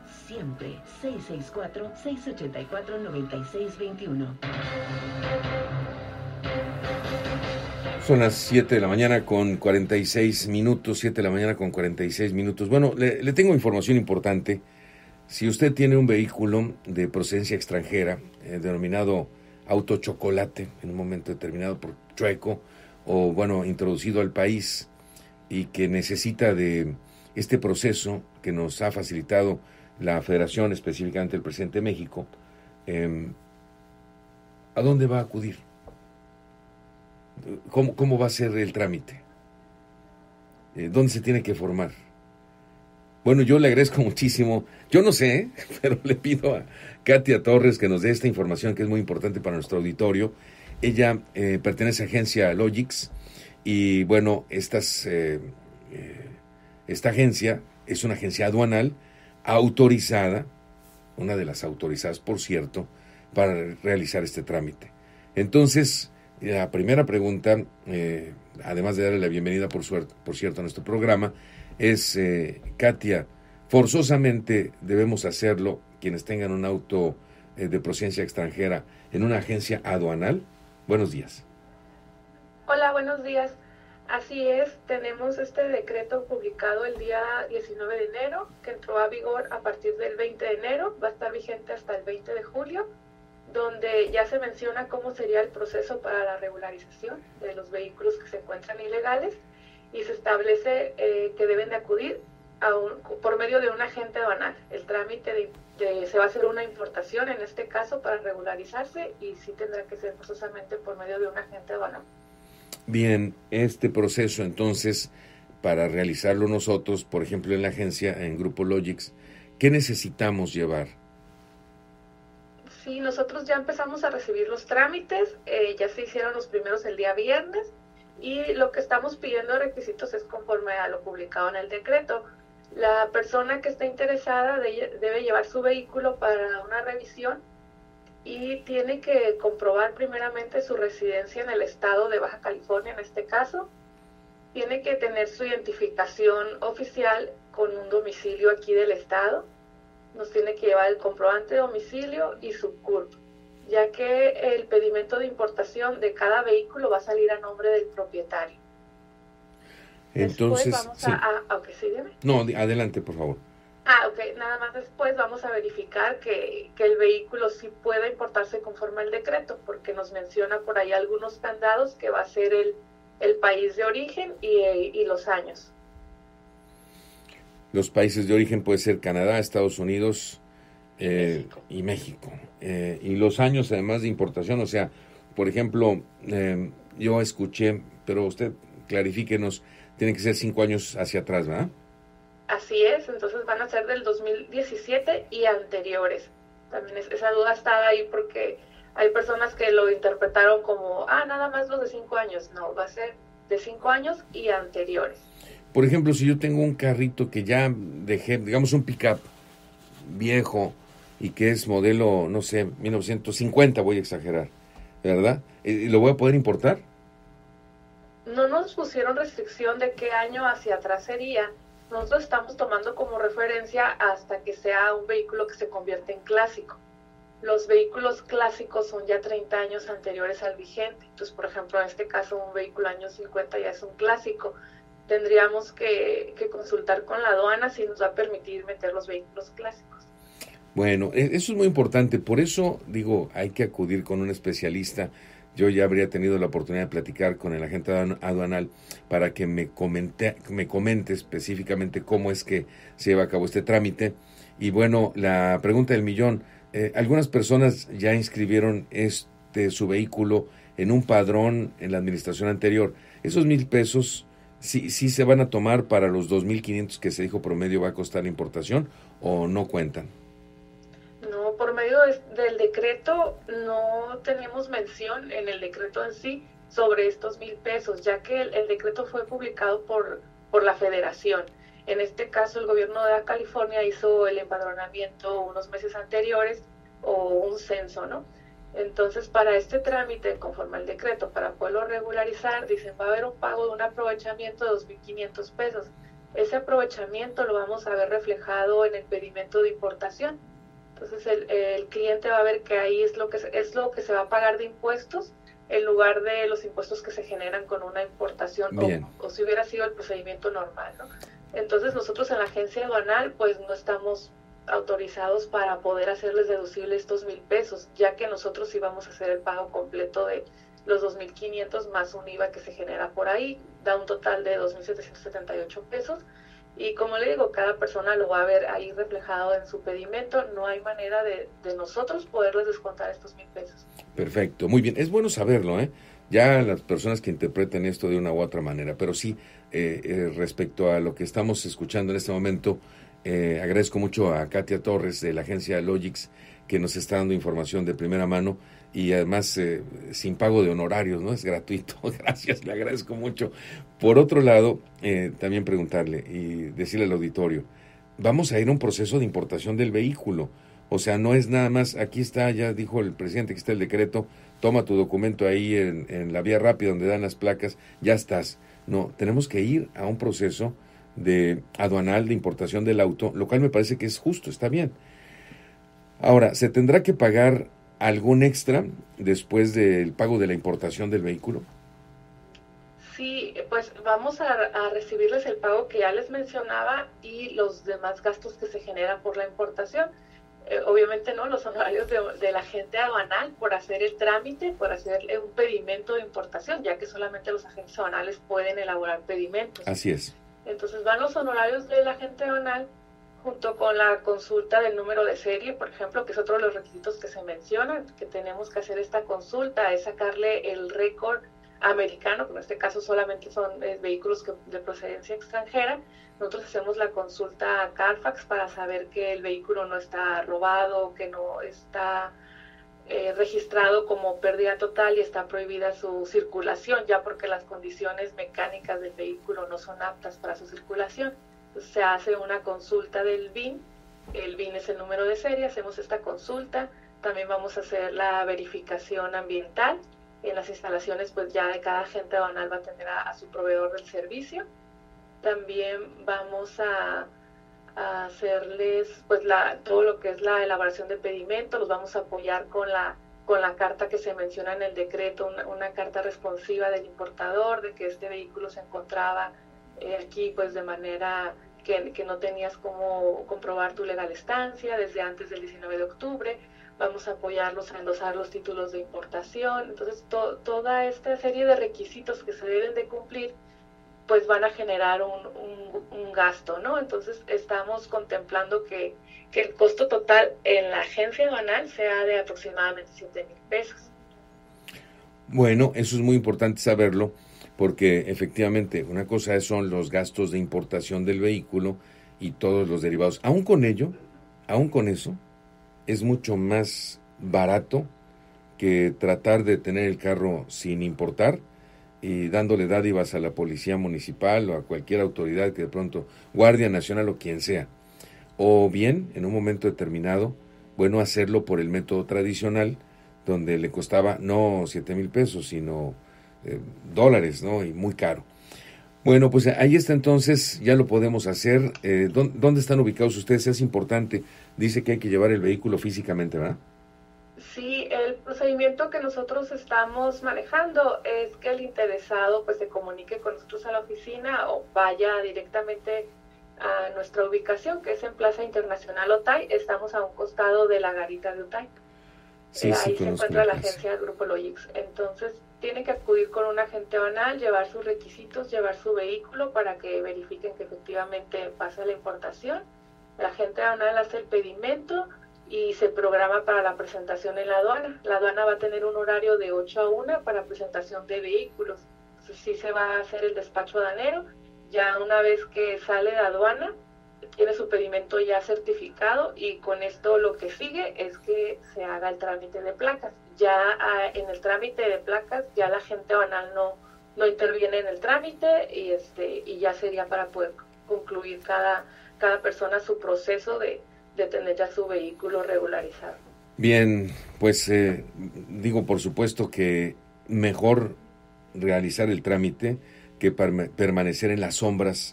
siempre. seis seis cuatro, seis ocho cuatro, nueve seis dos uno. Son las siete de la mañana con cuarenta y seis minutos, siete de la mañana con cuarenta y seis minutos. Bueno, le, le tengo información importante. Si usted tiene un vehículo de procedencia extranjera, eh, denominado auto chocolate, en un momento determinado por chueco, o bueno, introducido al país, y que necesita de este proceso que nos ha facilitado la Federación, específicamente el presidente de México, eh, ¿a dónde va a acudir? ¿Cómo, cómo va a ser el trámite? Eh, ¿Dónde se tiene que formar? Bueno, yo le agradezco muchísimo. Yo no sé, pero le pido a Katia Torres que nos dé esta información que es muy importante para nuestro auditorio. Ella eh, pertenece a agencia Logix y bueno, estas, eh, eh, esta agencia es una agencia aduanal autorizada, una de las autorizadas, por cierto, para realizar este trámite. Entonces, la primera pregunta, eh, además de darle la bienvenida, por, suerte, por cierto, a nuestro programa, es, eh, Katia, forzosamente debemos hacerlo, quienes tengan un auto eh, de procedencia extranjera, en una agencia aduanal. Buenos días. Hola, buenos días. Así es, tenemos este decreto publicado el día diecinueve de enero, que entró a vigor a partir del veinte de enero, va a estar vigente hasta el veinte de julio, donde ya se menciona cómo sería el proceso para la regularización de los vehículos que se encuentran ilegales y se establece eh, que deben de acudir a un, por medio de un agente aduanal. El trámite de, de, se va a hacer una importación en este caso para regularizarse y sí tendrá que ser forzosamente por medio de un agente aduanal. Bien, este proceso entonces, para realizarlo nosotros, por ejemplo en la agencia, en Grupo Logix, ¿qué necesitamos llevar? Sí, nosotros ya empezamos a recibir los trámites, eh, ya se hicieron los primeros el día viernes y lo que estamos pidiendo de requisitos es conforme a lo publicado en el decreto. La persona que está interesada de, debe llevar su vehículo para una revisión y tiene que comprobar primeramente su residencia en el estado de Baja California, en este caso. Tiene que tener su identificación oficial con un domicilio aquí del estado. Nos tiene que llevar el comprobante de domicilio y su C U R P, ya que el pedimento de importación de cada vehículo va a salir a nombre del propietario. Entonces, después vamos sí. a... a okay, sí, dime. No, adelante, por favor. Ah, ok. Nada más después vamos a verificar que, que el vehículo sí pueda importarse conforme al decreto, porque nos menciona por ahí algunos candados que va a ser el, el país de origen y, y los años. Los países de origen puede ser Canadá, Estados Unidos eh, México. y México. Eh, y los años además de importación, o sea, por ejemplo, eh, yo escuché, pero usted clarifíquenos, tiene que ser cinco años hacia atrás, ¿verdad? Así es, entonces van a ser del dos mil diecisiete y anteriores. También es, esa duda está ahí porque hay personas que lo interpretaron como, ah, nada más los de cinco años. No, va a ser de cinco años y anteriores. Por ejemplo, si yo tengo un carrito que ya dejé, digamos un pick-up viejo y que es modelo, no sé, mil novecientos cincuenta, voy a exagerar, ¿verdad? ¿Y lo voy a poder importar? No nos pusieron restricción de qué año hacia atrás sería. Nosotros estamos tomando como referencia hasta que sea un vehículo que se convierte en clásico. Los vehículos clásicos son ya treinta años anteriores al vigente. Entonces, por ejemplo, en este caso, un vehículo año cincuenta ya es un clásico. Tendríamos que, que consultar con la aduana si nos va a permitir meter los vehículos clásicos. Bueno, eso es muy importante. Por eso, digo, hay que acudir con un especialista. Yo ya habría tenido la oportunidad de platicar con el agente aduanal para que me comente, me comente específicamente cómo es que se lleva a cabo este trámite. Y bueno, la pregunta del millón, eh, algunas personas ya inscribieron este su vehículo en un padrón en la administración anterior. Esos mil pesos, ¿sí, sí se van a tomar para los dos mil quinientos que se dijo promedio va a costar la importación o no cuentan? No, por medio de, del decreto no tenemos mención en el decreto en sí sobre estos mil pesos, ya que el, el decreto fue publicado por, por la federación. En este caso, el gobierno de California hizo el empadronamiento unos meses anteriores o un censo, ¿no? Entonces, para este trámite, conforme al decreto, para poderlo regularizar, dicen, va a haber un pago de un aprovechamiento de dos mil quinientos pesos. ese aprovechamiento lo vamos a ver reflejado en el pedimento de importación. Entonces el, el cliente va a ver que ahí es lo que, se, es lo que se va a pagar de impuestos en lugar de los impuestos que se generan con una importación o, o si hubiera sido el procedimiento normal, ¿no? Entonces nosotros en la agencia aduanal pues no estamos autorizados para poder hacerles deducible estos mil pesos, ya que nosotros sí vamos a hacer el pago completo de los dos mil quinientos más un I V A que se genera por ahí, da un total de dos mil setecientos setenta y ocho pesos. Y como le digo, cada persona lo va a ver ahí reflejado en su pedimento, no hay manera de, de nosotros poderles descontar estos mil pesos. Perfecto, muy bien, es bueno saberlo, ¿eh? Ya las personas que interpreten esto de una u otra manera, pero sí, eh, eh, respecto a lo que estamos escuchando en este momento, eh, agradezco mucho a Katia Torres de la agencia Logix, que nos está dando información de primera mano y además eh, sin pago de honorarios, ¿no? Es gratuito, gracias, le agradezco mucho. Por otro lado, eh, también preguntarle y decirle al auditorio, vamos a ir a un proceso de importación del vehículo, o sea, no es nada más, aquí está, ya dijo el presidente que está el decreto, toma tu documento ahí en, en la vía rápida donde dan las placas, ya estás. No, tenemos que ir a un proceso de aduanal de importación del auto, lo cual me parece que es justo, está bien. Ahora, ¿se tendrá que pagar algún extra después del pago de la importación del vehículo? Sí, pues vamos a, a recibirles el pago que ya les mencionaba y los demás gastos que se generan por la importación. Eh, obviamente no, los honorarios de, de la agente aduanal por hacer el trámite, por hacer un pedimento de importación, ya que solamente los agentes aduanales pueden elaborar pedimentos. Así es. Entonces van los honorarios del agente aduanal junto con la consulta del número de serie, por ejemplo, que es otro de los requisitos que se mencionan, que tenemos que hacer esta consulta, es sacarle el récord americano, que en este caso solamente son eh, vehículos que, de procedencia extranjera. Nosotros hacemos la consulta a Carfax para saber que el vehículo no está robado, que no está eh, registrado como pérdida total y está prohibida su circulación, ya porque las condiciones mecánicas del vehículo no son aptas para su circulación. Entonces se hace una consulta del V I N, el V I N es el número de serie, hacemos esta consulta, también vamos a hacer la verificación ambiental. En las instalaciones, pues ya de cada agente aduanal va a tener a, a su proveedor del servicio. También vamos a, a hacerles pues la, todo lo que es la elaboración de pedimento, los vamos a apoyar con la, con la carta que se menciona en el decreto, una, una carta responsiva del importador de que este vehículo se encontraba eh, aquí pues de manera que, que no tenías cómo comprobar tu legal estancia desde antes del diecinueve de octubre. Vamos a apoyarlos a endosar los títulos de importación. Entonces, to, toda esta serie de requisitos que se deben de cumplir, pues van a generar un, un, un gasto, ¿no? Entonces, estamos contemplando que, que el costo total en la agencia aduanal sea de aproximadamente siete mil pesos. Bueno, eso es muy importante saberlo, porque efectivamente una cosa son los gastos de importación del vehículo y todos los derivados. Aún con ello, aún con eso, es mucho más barato que tratar de tener el carro sin importar y dándole dádivas a la policía municipal o a cualquier autoridad que de pronto, Guardia Nacional o quien sea. O bien, en un momento determinado, bueno, hacerlo por el método tradicional, donde le costaba no siete mil pesos, sino eh, dólares, ¿no? Y muy caro. Bueno, pues ahí está entonces, ya lo podemos hacer. Eh, ¿Dónde están ubicados ustedes? Es importante. Dice que hay que llevar el vehículo físicamente, ¿verdad? Sí, el procedimiento que nosotros estamos manejando es que el interesado pues se comunique con nosotros a la oficina o vaya directamente a nuestra ubicación, que es en Plaza Internacional Otay. Estamos a un costado de la garita de Otay. Sí, eh, sí, ahí se encuentra la agencia del Grupo Logix. Entonces, tiene que acudir con un agente aduanal, llevar sus requisitos, llevar su vehículo para que verifiquen que efectivamente pasa la importación. La agente aduanal hace el pedimento y se programa para la presentación en la aduana. La aduana va a tener un horario de ocho a una para presentación de vehículos. Entonces, sí se va a hacer el despacho aduanero. Ya una vez que sale de aduana, tiene su pedimento ya certificado y con esto lo que sigue es que se haga el trámite de placas. Ya ah, en el trámite de placas, ya la agente aduanal no, no interviene en el trámite y, este, y ya sería para poder concluir cada... cada persona su proceso de, de tener ya su vehículo regularizado. Bien, pues eh, digo por supuesto que mejor realizar el trámite que permanecer en las sombras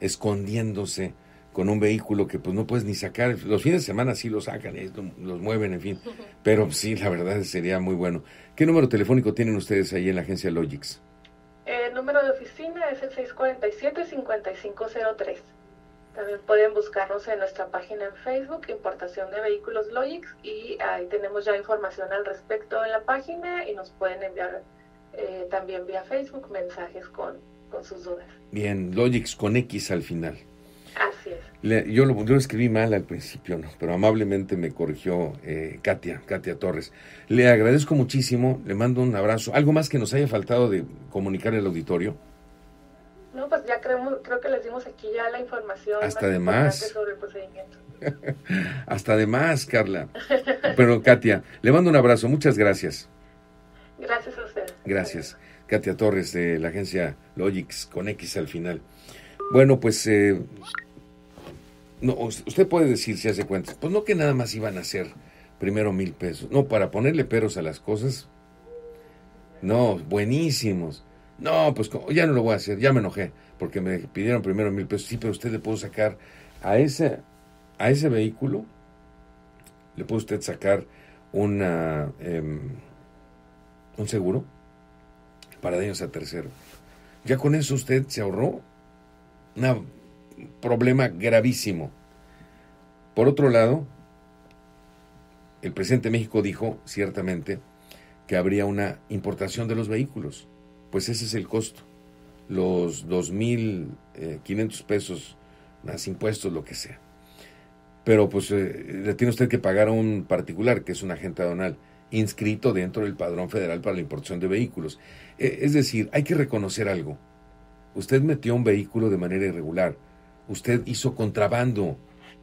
escondiéndose con un vehículo que pues no puedes ni sacar. Los fines de semana sí los sacan, eh, los mueven, en fin. Pero sí, la verdad sería muy bueno. ¿Qué número telefónico tienen ustedes ahí en la agencia Logix? El número de oficina es el seis cuatro siete, cinco cinco cero tres. También pueden buscarnos en nuestra página en Facebook, Importación de Vehículos Logix, y ahí tenemos ya información al respecto en la página y nos pueden enviar eh, también vía Facebook mensajes con, con sus dudas. Bien, Logix con X al final. Así es. Le, yo, lo, yo lo escribí mal al principio, ¿no? Pero amablemente me corrigió eh, Katia, Katia Torres. Le agradezco muchísimo, le mando un abrazo. ¿Algo más que nos haya faltado de comunicar al auditorio? No, pues ya creemos, creo que les dimos aquí ya la información Hasta más de más. sobre el procedimiento. Hasta de más, Carla. Pero Katia, le mando un abrazo, muchas gracias. Gracias a ustedes. Gracias. Katia Torres de la agencia Logix con X al final. Bueno, pues eh, no, usted puede decir si hace cuentas, pues no que nada más iban a ser primero mil pesos. No, para ponerle peros a las cosas, no, buenísimos. No, pues ya no lo voy a hacer, ya me enojé, porque me pidieron primero mil pesos. Sí, pero usted le pudo sacar a ese, a ese vehículo, le puede usted sacar una, eh, un seguro para daños a tercero. Ya con eso usted se ahorró un problema gravísimo. Por otro lado, el presidente de México dijo ciertamente que habría una importación de los vehículos. Pues ese es el costo, los dos mil quinientos pesos más impuestos, lo que sea. Pero pues eh, le tiene usted que pagar a un particular, que es un agente aduanal, inscrito dentro del Padrón Federal para la Importación de Vehículos. Eh, es decir, hay que reconocer algo. Usted metió un vehículo de manera irregular. Usted hizo contrabando.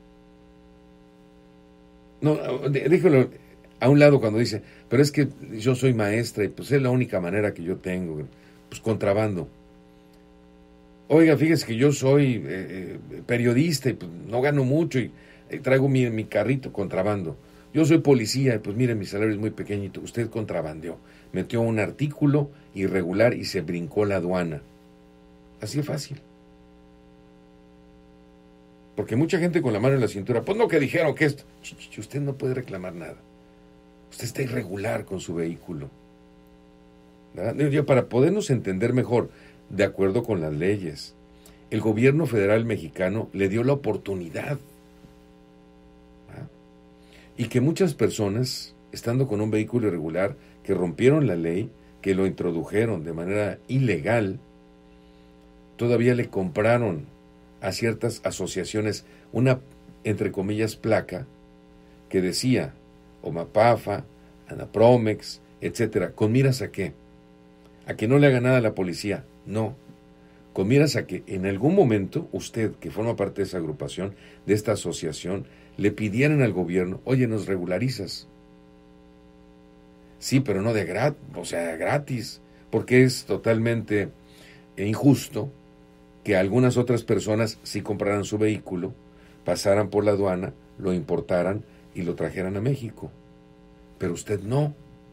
No, déjelo a un lado cuando dice, pero es que yo soy maestra y pues es la única manera que yo tengo. Pues contrabando. Oiga, fíjese que yo soy eh, periodista y pues no gano mucho y, y traigo mi, mi carrito, contrabando. Yo soy policía y pues mire, mi salario es muy pequeñito. Usted contrabandeó. Metió un artículo irregular y se brincó la aduana. Así de fácil. Porque mucha gente con la mano en la cintura, pues no que dijeron que esto. Usted no puede reclamar nada. Usted está irregular con su vehículo. ¿Verdad? Yo, para podernos entender mejor, de acuerdo con las leyes, el gobierno federal mexicano le dio la oportunidad. ¿Verdad? Y que muchas personas, estando con un vehículo irregular, que rompieron la ley, que lo introdujeron de manera ilegal, todavía le compraron a ciertas asociaciones una, entre comillas, placa que decía Omapafa, Anapromex, etcétera. ¿Con miras a qué? ¿A que no le haga nada a la policía? No. Con miras a que en algún momento usted, que forma parte de esa agrupación, de esta asociación, le pidieran al gobierno, oye, ¿nos regularizas? Sí, pero no de gratis, o sea, gratis, porque es totalmente injusto que algunas otras personas sí compraran su vehículo, pasaran por la aduana, lo importaran y lo trajeran a México. Pero usted no.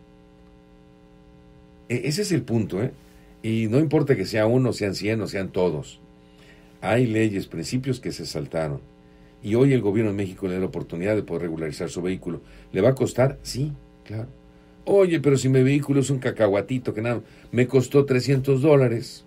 E- ese es el punto, ¿eh? Y no importa que sea uno, sean cien o sean todos. Hay leyes, principios que se saltaron. Y hoy el gobierno de México le da la oportunidad de poder regularizar su vehículo. ¿Le va a costar? Sí, claro. Oye, pero si mi vehículo es un cacahuatito que nada, me costó trescientos dólares.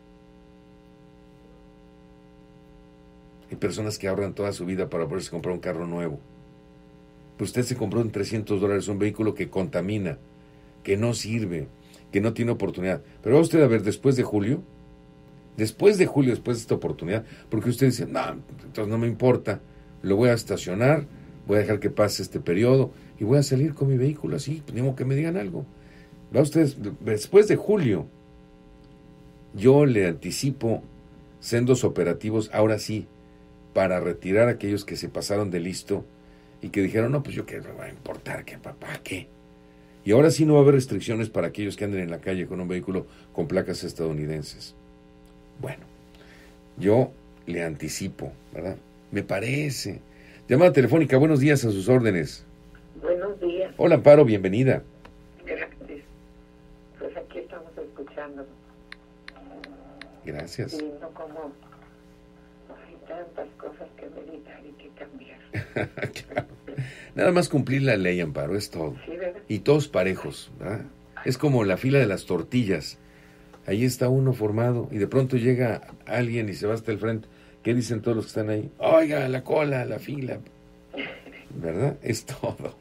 Hay personas que ahorran toda su vida para poderse comprar un carro nuevo. Pues usted se compró en trescientos dólares un vehículo que contamina, que no sirve, que no tiene oportunidad. Pero va usted a ver, después de julio, después de julio, después de esta oportunidad, porque usted dice, no, entonces no me importa, lo voy a estacionar, voy a dejar que pase este periodo y voy a salir con mi vehículo así, pues, ni modo que me digan algo. Va usted, después de julio, yo le anticipo sendos operativos, ahora sí, para retirar a aquellos que se pasaron de listo y que dijeron, no, pues yo qué me va a importar, que papá, ¿qué? Y ahora sí no va a haber restricciones para aquellos que anden en la calle con un vehículo con placas estadounidenses. Bueno, yo le anticipo, ¿verdad? Me parece. Llamada telefónica, buenos días, a sus órdenes. Buenos días. Hola, Amparo, bienvenida. Gracias. Pues aquí estamos escuchando. Gracias. Viendo cómo tantas cosas que meditar y que cambiar. Claro. Nada más cumplir la ley, Amparo, es todo. Sí, ¿verdad? Y todos parejos, ¿verdad? Es como la fila de las tortillas. Ahí está uno formado y de pronto llega alguien y se va hasta el frente. ¿Qué dicen todos los que están ahí? Oiga, la cola, la fila. ¿Verdad? Es todo.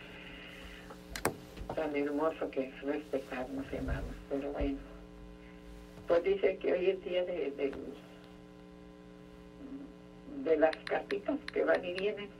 Tan hermoso que es respetarnos, hermanos. Pero bueno, pues dice que hoy es día de, de, de las cartitas que van y vienen.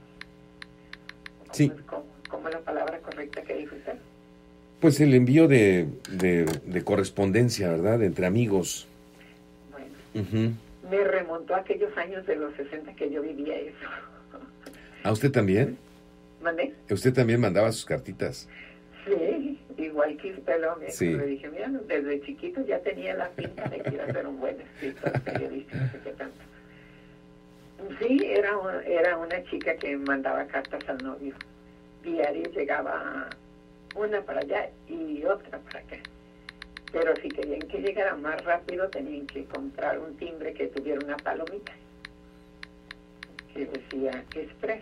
Sí. ¿Cómo, cómo es la palabra correcta que dijo usted? Pues el envío de, de, de correspondencia, ¿verdad? Entre amigos. Bueno. Uh-huh. Me remontó a aquellos años de los sesenta que yo vivía eso. ¿A usted también? ¿Mandé? ¿Usted también mandaba sus cartitas? Sí, igual que usted lo me Sí. Le dije, mira, desde chiquito ya tenía la pinta de que iba a ser un buen escritor, periodista, no sé qué tanto. Sí, era, un, era una chica que mandaba cartas al novio. Diario llegaba una para allá y otra para acá. Pero si querían que llegara más rápido, tenían que comprar un timbre que tuviera una palomita, que decía Express.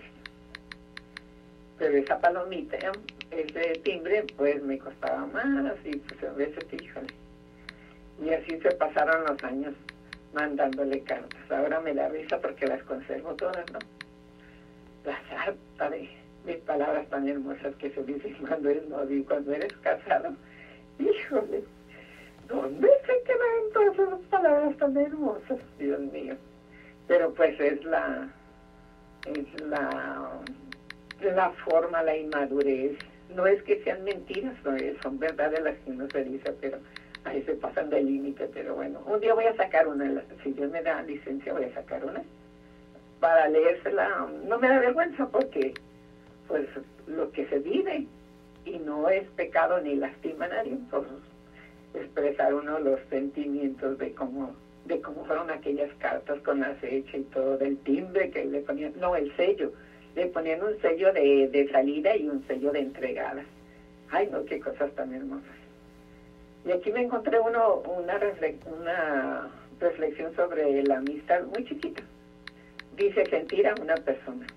Pero esa palomita, ese timbre, pues me costaba más y pues a veces, híjole. Y así se pasaron los años mandándole cartas. Ahora me da risa porque las conservo todas, ¿no? La sarta de, de palabras tan hermosas que se dicen cuando eres novio y cuando eres casado. Híjole, ¿dónde se quedan todas esas palabras tan hermosas? Dios mío. Pero pues es la... es la... la forma, la inmadurez. No es que sean mentiras, no es, son verdades las que uno se dice, pero ahí se pasan del límite. Pero bueno, un día voy a sacar una, si Dios me da licencia voy a sacar una para leérsela. No me da vergüenza porque pues lo que se vive y no es pecado ni lastima a nadie por expresar uno los sentimientos de cómo de cómo fueron aquellas cartas con la fecha y todo, del timbre que le ponían, no, el sello. Le ponían un sello de, de salida y un sello de entregada. Ay, no, qué cosas tan hermosas. Y aquí me encontré uno una, reflex, una reflexión sobre la amistad muy chiquita. Dice, sentir a una persona.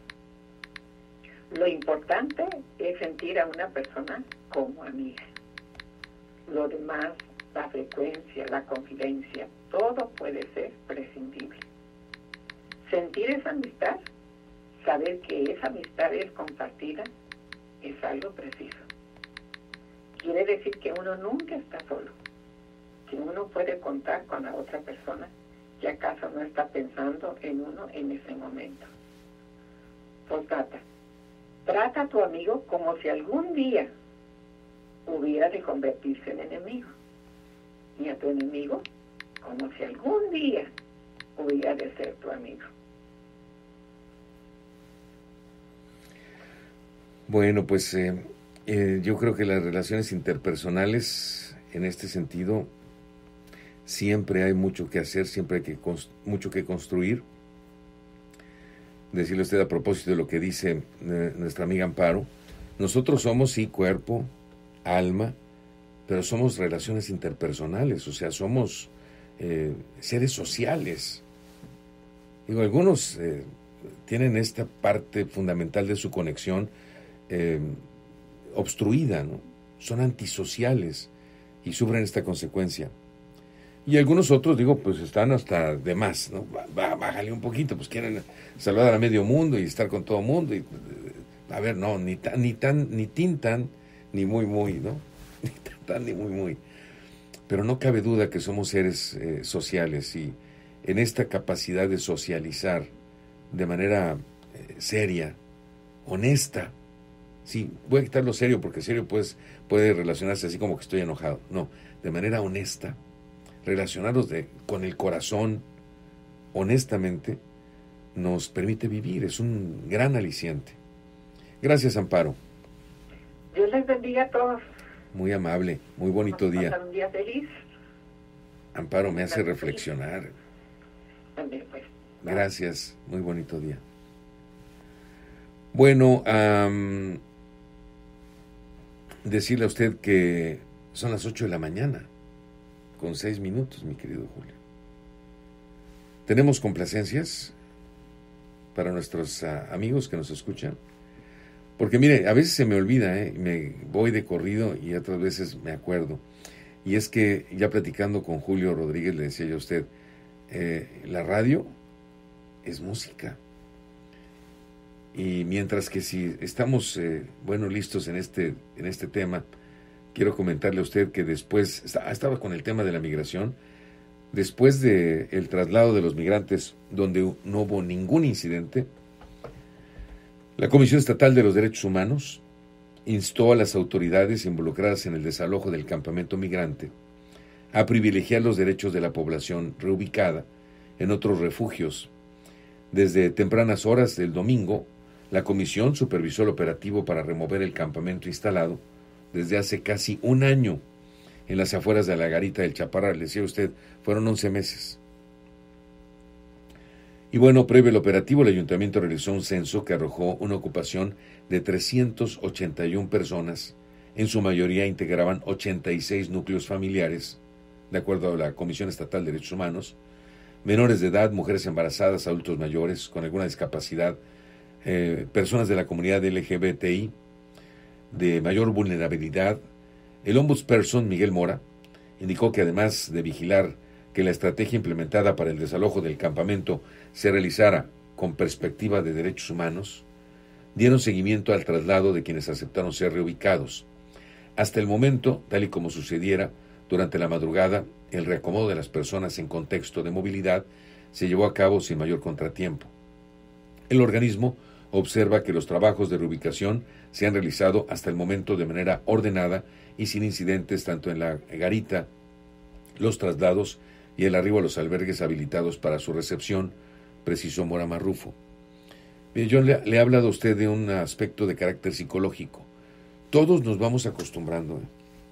Lo importante es sentir a una persona como amiga. Lo demás, la frecuencia, la confidencia, todo puede ser prescindible. Sentir esa amistad, saber que esa amistad es compartida, es algo preciso. Quiere decir que uno nunca está solo, que uno puede contar con la otra persona que acaso no está pensando en uno en ese momento. Postdata, trata a tu amigo como si algún día hubiera de convertirse en enemigo, y a tu enemigo como si algún día hubiera de ser tu amigo. Bueno, pues eh, eh, yo creo que las relaciones interpersonales, en este sentido, siempre hay mucho que hacer, siempre hay que mucho que construir. Decirle a usted a propósito de lo que dice eh, nuestra amiga Amparo, nosotros somos, sí, cuerpo, alma, pero somos relaciones interpersonales, o sea, somos eh, seres sociales. Digo, algunos eh, tienen esta parte fundamental de su conexión Eh, obstruida, ¿no? Son antisociales y sufren esta consecuencia. Y algunos otros, digo, pues están hasta de más, ¿no? Va, bájale un poquito, pues quieren saludar a medio mundo y estar con todo mundo. Y, a ver, no, ni tan, ni tan, ni tintan, ni muy, muy, ¿no? Ni tan, tan, ni muy, muy. Pero no cabe duda que somos seres eh, sociales y en esta capacidad de socializar de manera eh, seria, honesta. Sí, voy a quitarlo serio porque serio pues, puede relacionarse así como que estoy enojado. No, de manera honesta, relacionarnos de, con el corazón, honestamente, nos permite vivir. Es un gran aliciente. Gracias, Amparo. Dios les bendiga a todos. Muy amable, muy bonito Vamos a día. pasar un día feliz. Amparo me hace reflexionar. También, pues. Gracias, muy bonito día. Bueno, um, decirle a usted que son las ocho de la mañana, con seis minutos, mi querido Julio. ¿Tenemos complacencias? para nuestros uh, amigos que nos escuchan? Porque mire, a veces se me olvida, ¿eh? Me voy de corrido y otras veces me acuerdo. Y es que ya platicando con Julio Rodríguez le decía yo a usted, eh, la radio es música. Y mientras que si estamos, eh, bueno, listos en este, en este tema, quiero comentarle a usted que después, estaba con el tema de la migración, después del traslado de los migrantes, donde no hubo ningún incidente, la Comisión Estatal de los Derechos Humanos instó a las autoridades involucradas en el desalojo del campamento migrante a privilegiar los derechos de la población reubicada en otros refugios. Desde tempranas horas del domingo, la comisión supervisó el operativo para remover el campamento instalado desde hace casi un año en las afueras de la garita del Chaparral. Le decía usted, fueron once meses. Y bueno, previo al operativo, el ayuntamiento realizó un censo que arrojó una ocupación de trescientas ochenta y una personas. En su mayoría integraban ochenta y seis núcleos familiares, de acuerdo a la Comisión Estatal de Derechos Humanos, menores de edad, mujeres embarazadas, adultos mayores con alguna discapacidad, eh, personas de la comunidad L G B T I de mayor vulnerabilidad. El ombudsperson Miguel Mora indicó que además de vigilar que la estrategia implementada para el desalojo del campamento se realizara con perspectiva de derechos humanos, dieron seguimiento al traslado de quienes aceptaron ser reubicados. Hasta el momento, tal y como sucediera durante la madrugada, el reacomodo de las personas en contexto de movilidad se llevó a cabo sin mayor contratiempo. El organismo observa que los trabajos de reubicación se han realizado hasta el momento de manera ordenada y sin incidentes tanto en la garita, los traslados y el arribo a los albergues habilitados para su recepción, precisó Mora Marrufo. Mire, yo le, le he hablado a usted de un aspecto de carácter psicológico. Todos nos vamos acostumbrando.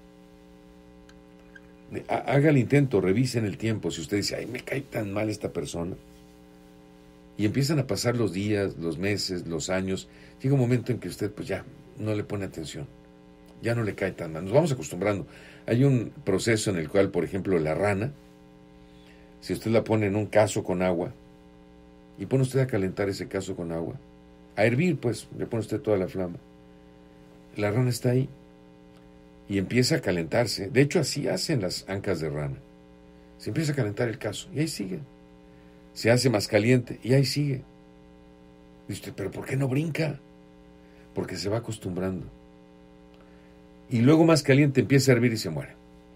¿eh? Haga el intento, revisen el tiempo. Si usted dice, ay, me cae tan mal esta persona, y empiezan a pasar los días, los meses, los años, llega un momento en que usted pues ya no le pone atención, ya no le cae tan mal. Nos vamos acostumbrando. Hay un proceso en el cual, por ejemplo, la rana, si usted la pone en un cazo con agua, y pone usted a calentar ese cazo con agua, a hervir, pues, le pone usted toda la flama, la rana está ahí, y empieza a calentarse. De hecho, así hacen las ancas de rana. Se empieza a calentar el cazo, y ahí sigue. Se hace más caliente, y ahí sigue. Dice usted, ¿pero por qué no brinca? Porque se va acostumbrando. Y luego más caliente empieza a hervir y se muere.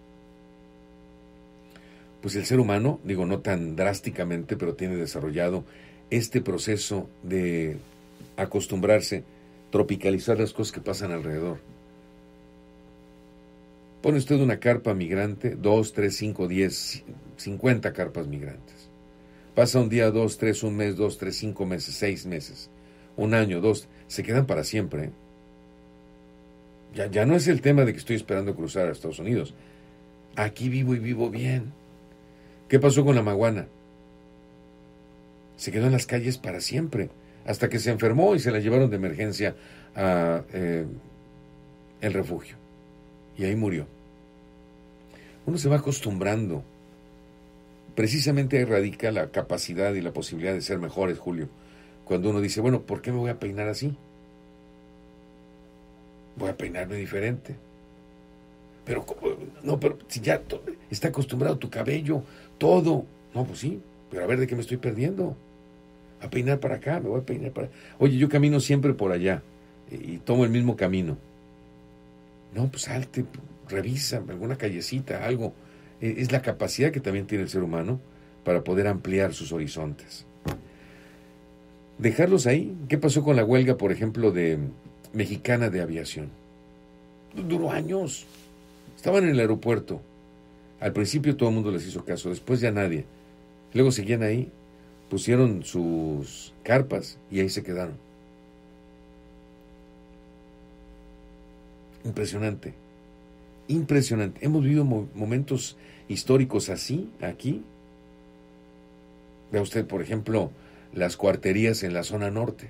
Pues el ser humano, digo, no tan drásticamente, pero tiene desarrollado este proceso de acostumbrarse, tropicalizar las cosas que pasan alrededor. Pone usted una carpa migrante, dos, tres, cinco, diez, cincuenta carpas migrantes. Pasa un día, dos, tres, un mes, dos, tres, cinco meses, seis meses, un año, dos, se quedan para siempre. ¿eh? Ya, ya no es el tema de que estoy esperando cruzar a Estados Unidos. Aquí vivo y vivo bien. ¿Qué pasó con la maguana? Se quedó en las calles para siempre, hasta que se enfermó y se la llevaron de emergencia a eh, el refugio. Y ahí murió. Uno se va acostumbrando. Precisamente ahí radica la capacidad y la posibilidad de ser mejores, Julio. Cuando uno dice, bueno, ¿por qué me voy a peinar así? Voy a peinarme diferente. Pero, no, pero si ya to- está acostumbrado tu cabello, todo. No, pues sí, pero a ver de qué me estoy perdiendo. A peinar para acá, me voy a peinar para... Oye, yo camino siempre por allá y tomo el mismo camino. No, pues salte, revisa alguna callecita, algo. Es la capacidad que también tiene el ser humano para poder ampliar sus horizontes. Dejarlos ahí. ¿Qué pasó con la huelga, por ejemplo, de Mexicana de Aviación? Duró años. Estaban en el aeropuerto. Al principio todo el mundo les hizo caso, después ya nadie. Luego seguían ahí, pusieron sus carpas y ahí se quedaron. Impresionante. Impresionante. Hemos vivido mo- momentos históricos así, aquí. Vea usted, por ejemplo, las cuarterías en la zona norte.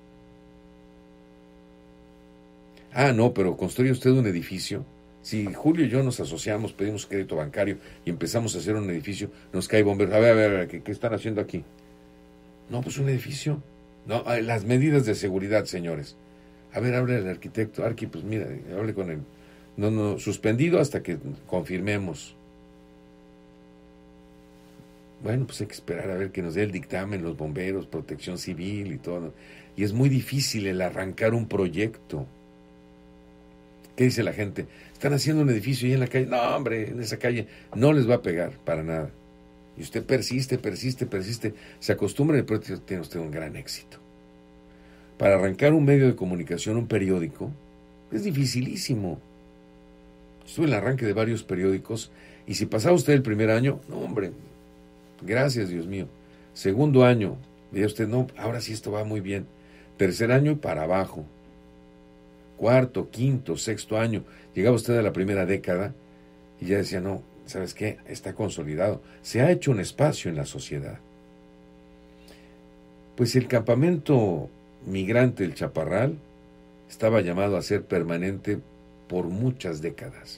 Ah, no, pero construye usted un edificio. Si Julio y yo nos asociamos, pedimos crédito bancario y empezamos a hacer un edificio, nos cae bomberos. A ver, a ver, a ver, ¿qué, qué están haciendo aquí? No, pues un edificio. No, las medidas de seguridad, señores. A ver, hable al arquitecto. Arqui, pues mira, hable con él. No, no, suspendido hasta que confirmemos. Bueno, pues hay que esperar a ver que nos dé el dictamen, los bomberos, protección civil y todo. Y es muy difícil el arrancar un proyecto. ¿Qué dice la gente? Están haciendo un edificio ahí en la calle. No, hombre, en esa calle no les va a pegar para nada. Y usted persiste, persiste, persiste. Se acostumbra y pronto tiene usted un gran éxito. Para arrancar un medio de comunicación, un periódico, es dificilísimo. Estuve en el arranque de varios periódicos y si pasaba usted el primer año, no, hombre, gracias, Dios mío. Segundo año, veía usted, no, ahora sí esto va muy bien. Tercer año y para abajo. Cuarto, quinto, sexto año, llegaba usted a la primera década y ya decía, no, ¿sabes qué? Está consolidado. Se ha hecho un espacio en la sociedad. Pues el campamento migrante del Chaparral estaba llamado a ser permanente por muchas décadas.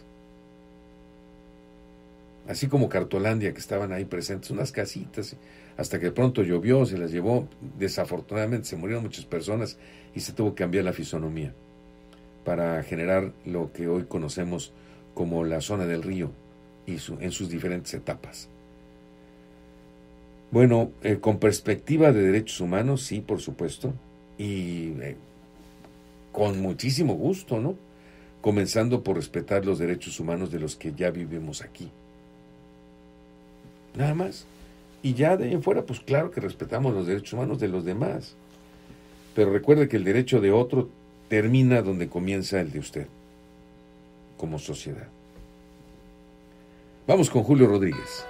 Así como Cartolandia, que estaban ahí presentes, unas casitas, hasta que de pronto llovió, se las llevó, desafortunadamente se murieron muchas personas y se tuvo que cambiar la fisonomía para generar lo que hoy conocemos como la zona del río y su, en sus diferentes etapas. Bueno, eh, con perspectiva de derechos humanos, sí, por supuesto, y eh, con muchísimo gusto, ¿no? Comenzando por respetar los derechos humanos de los que ya vivimos aquí. Nada más. Y ya de ahí en fuera, pues claro que respetamos los derechos humanos de los demás. Pero recuerde que el derecho de otro termina donde comienza el de usted, como sociedad. Vamos con Julio Rodríguez.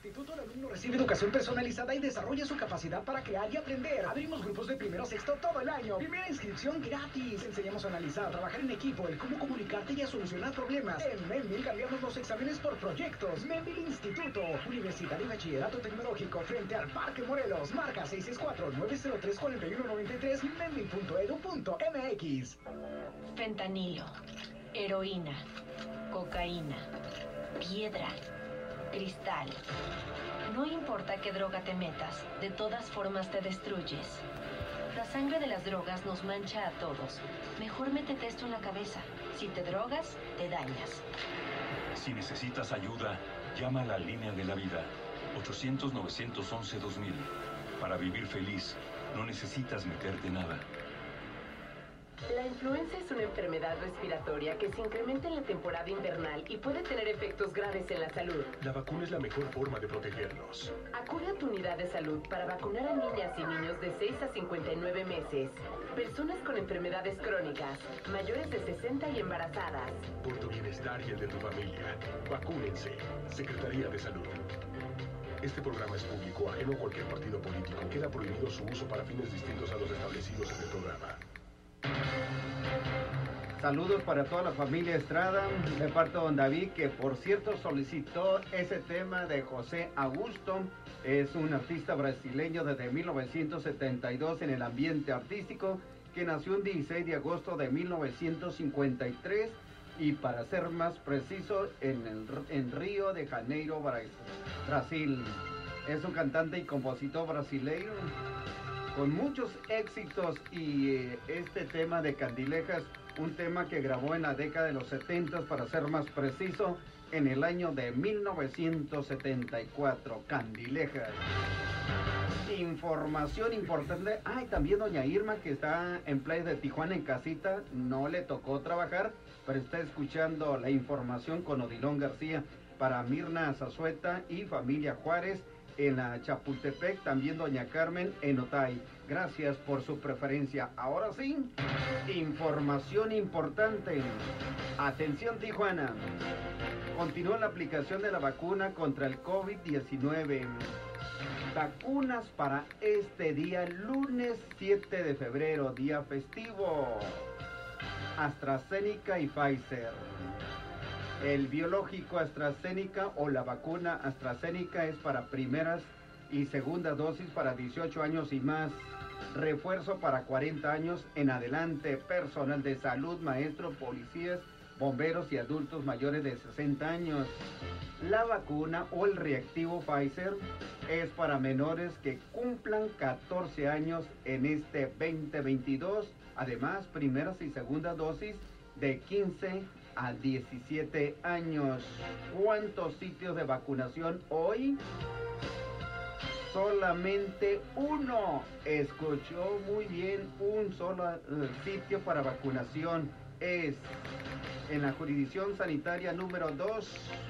instituto, el alumno recibe educación personalizada y desarrolla su capacidad para crear y aprender. Abrimos grupos de primero a sexto todo el año. Primera inscripción gratis. Enseñamos a analizar, trabajar en equipo, el cómo comunicarte y a solucionar problemas. En Menville cambiamos los exámenes por proyectos. Menville Instituto, Universidad y Bachillerato Tecnológico, frente al Parque Morelos. Marca seis seis cuatro, nueve cero tres, cuatro uno nueve tres y menville punto edu punto m x. Fentanilo, heroína, cocaína, piedra, cristal. No importa qué droga te metas, de todas formas te destruyes. La sangre de las drogas nos mancha a todos. Mejor métete esto en la cabeza. Si te drogas, te dañas. Si necesitas ayuda, llama a la línea de la vida. ochocientos, novecientos once, dos mil. Para vivir feliz, no necesitas meterte nada. La influenza es una enfermedad respiratoria que se incrementa en la temporada invernal y puede tener efectos graves en la salud. La vacuna es la mejor forma de protegernos. Acude a tu unidad de salud para vacunar a niñas y niños de seis a cincuenta y nueve meses, personas con enfermedades crónicas, mayores de sesenta y embarazadas. Por tu bienestar y el de tu familia, vacúnense. Secretaría de Salud. Este programa es público, ajeno a cualquier partido político. Queda prohibido su uso para fines distintos a los establecidos en el programa. Saludos para toda la familia Estrada, de parte de don David, que por cierto solicitó ese tema de José Augusto. Es un artista brasileño desde mil novecientos setenta y dos en el ambiente artístico, que nació el dieciséis de agosto de mil novecientos cincuenta y tres y, para ser más preciso, en, el, en Río de Janeiro, Brasil. Es un cantante y compositor brasileño con muchos éxitos, y eh, este tema de Candilejas, un tema que grabó en la década de los setenta, para ser más preciso, en el año de mil novecientos setenta y cuatro, Candilejas. Información importante. Ay, ah, también doña Irma, que está en Playa de Tijuana en casita, no le tocó trabajar, pero está escuchando la información con Odilon García. Para Mirna Zazueta y familia Juárez en la Chapultepec, también doña Carmen en Otay. Gracias por su preferencia. Ahora sí, información importante. Atención Tijuana. Continúa la aplicación de la vacuna contra el COVID diecinueve. Vacunas para este día, lunes siete de febrero, día festivo. AstraZeneca y Pfizer. El biológico AstraZeneca o la vacuna AstraZeneca es para primeras y segunda dosis para dieciocho años y más. Refuerzo para cuarenta años en adelante. Personal de salud, maestros, policías, bomberos y adultos mayores de sesenta años. La vacuna o el reactivo Pfizer es para menores que cumplan catorce años en este veinte veintidós. Además, primeras y segunda dosis de quince a diecisiete años. ¿Cuántos sitios de vacunación hoy? Solamente uno. Escuchó muy bien, un solo uh, sitio para vacunación. Es en la jurisdicción sanitaria número dos,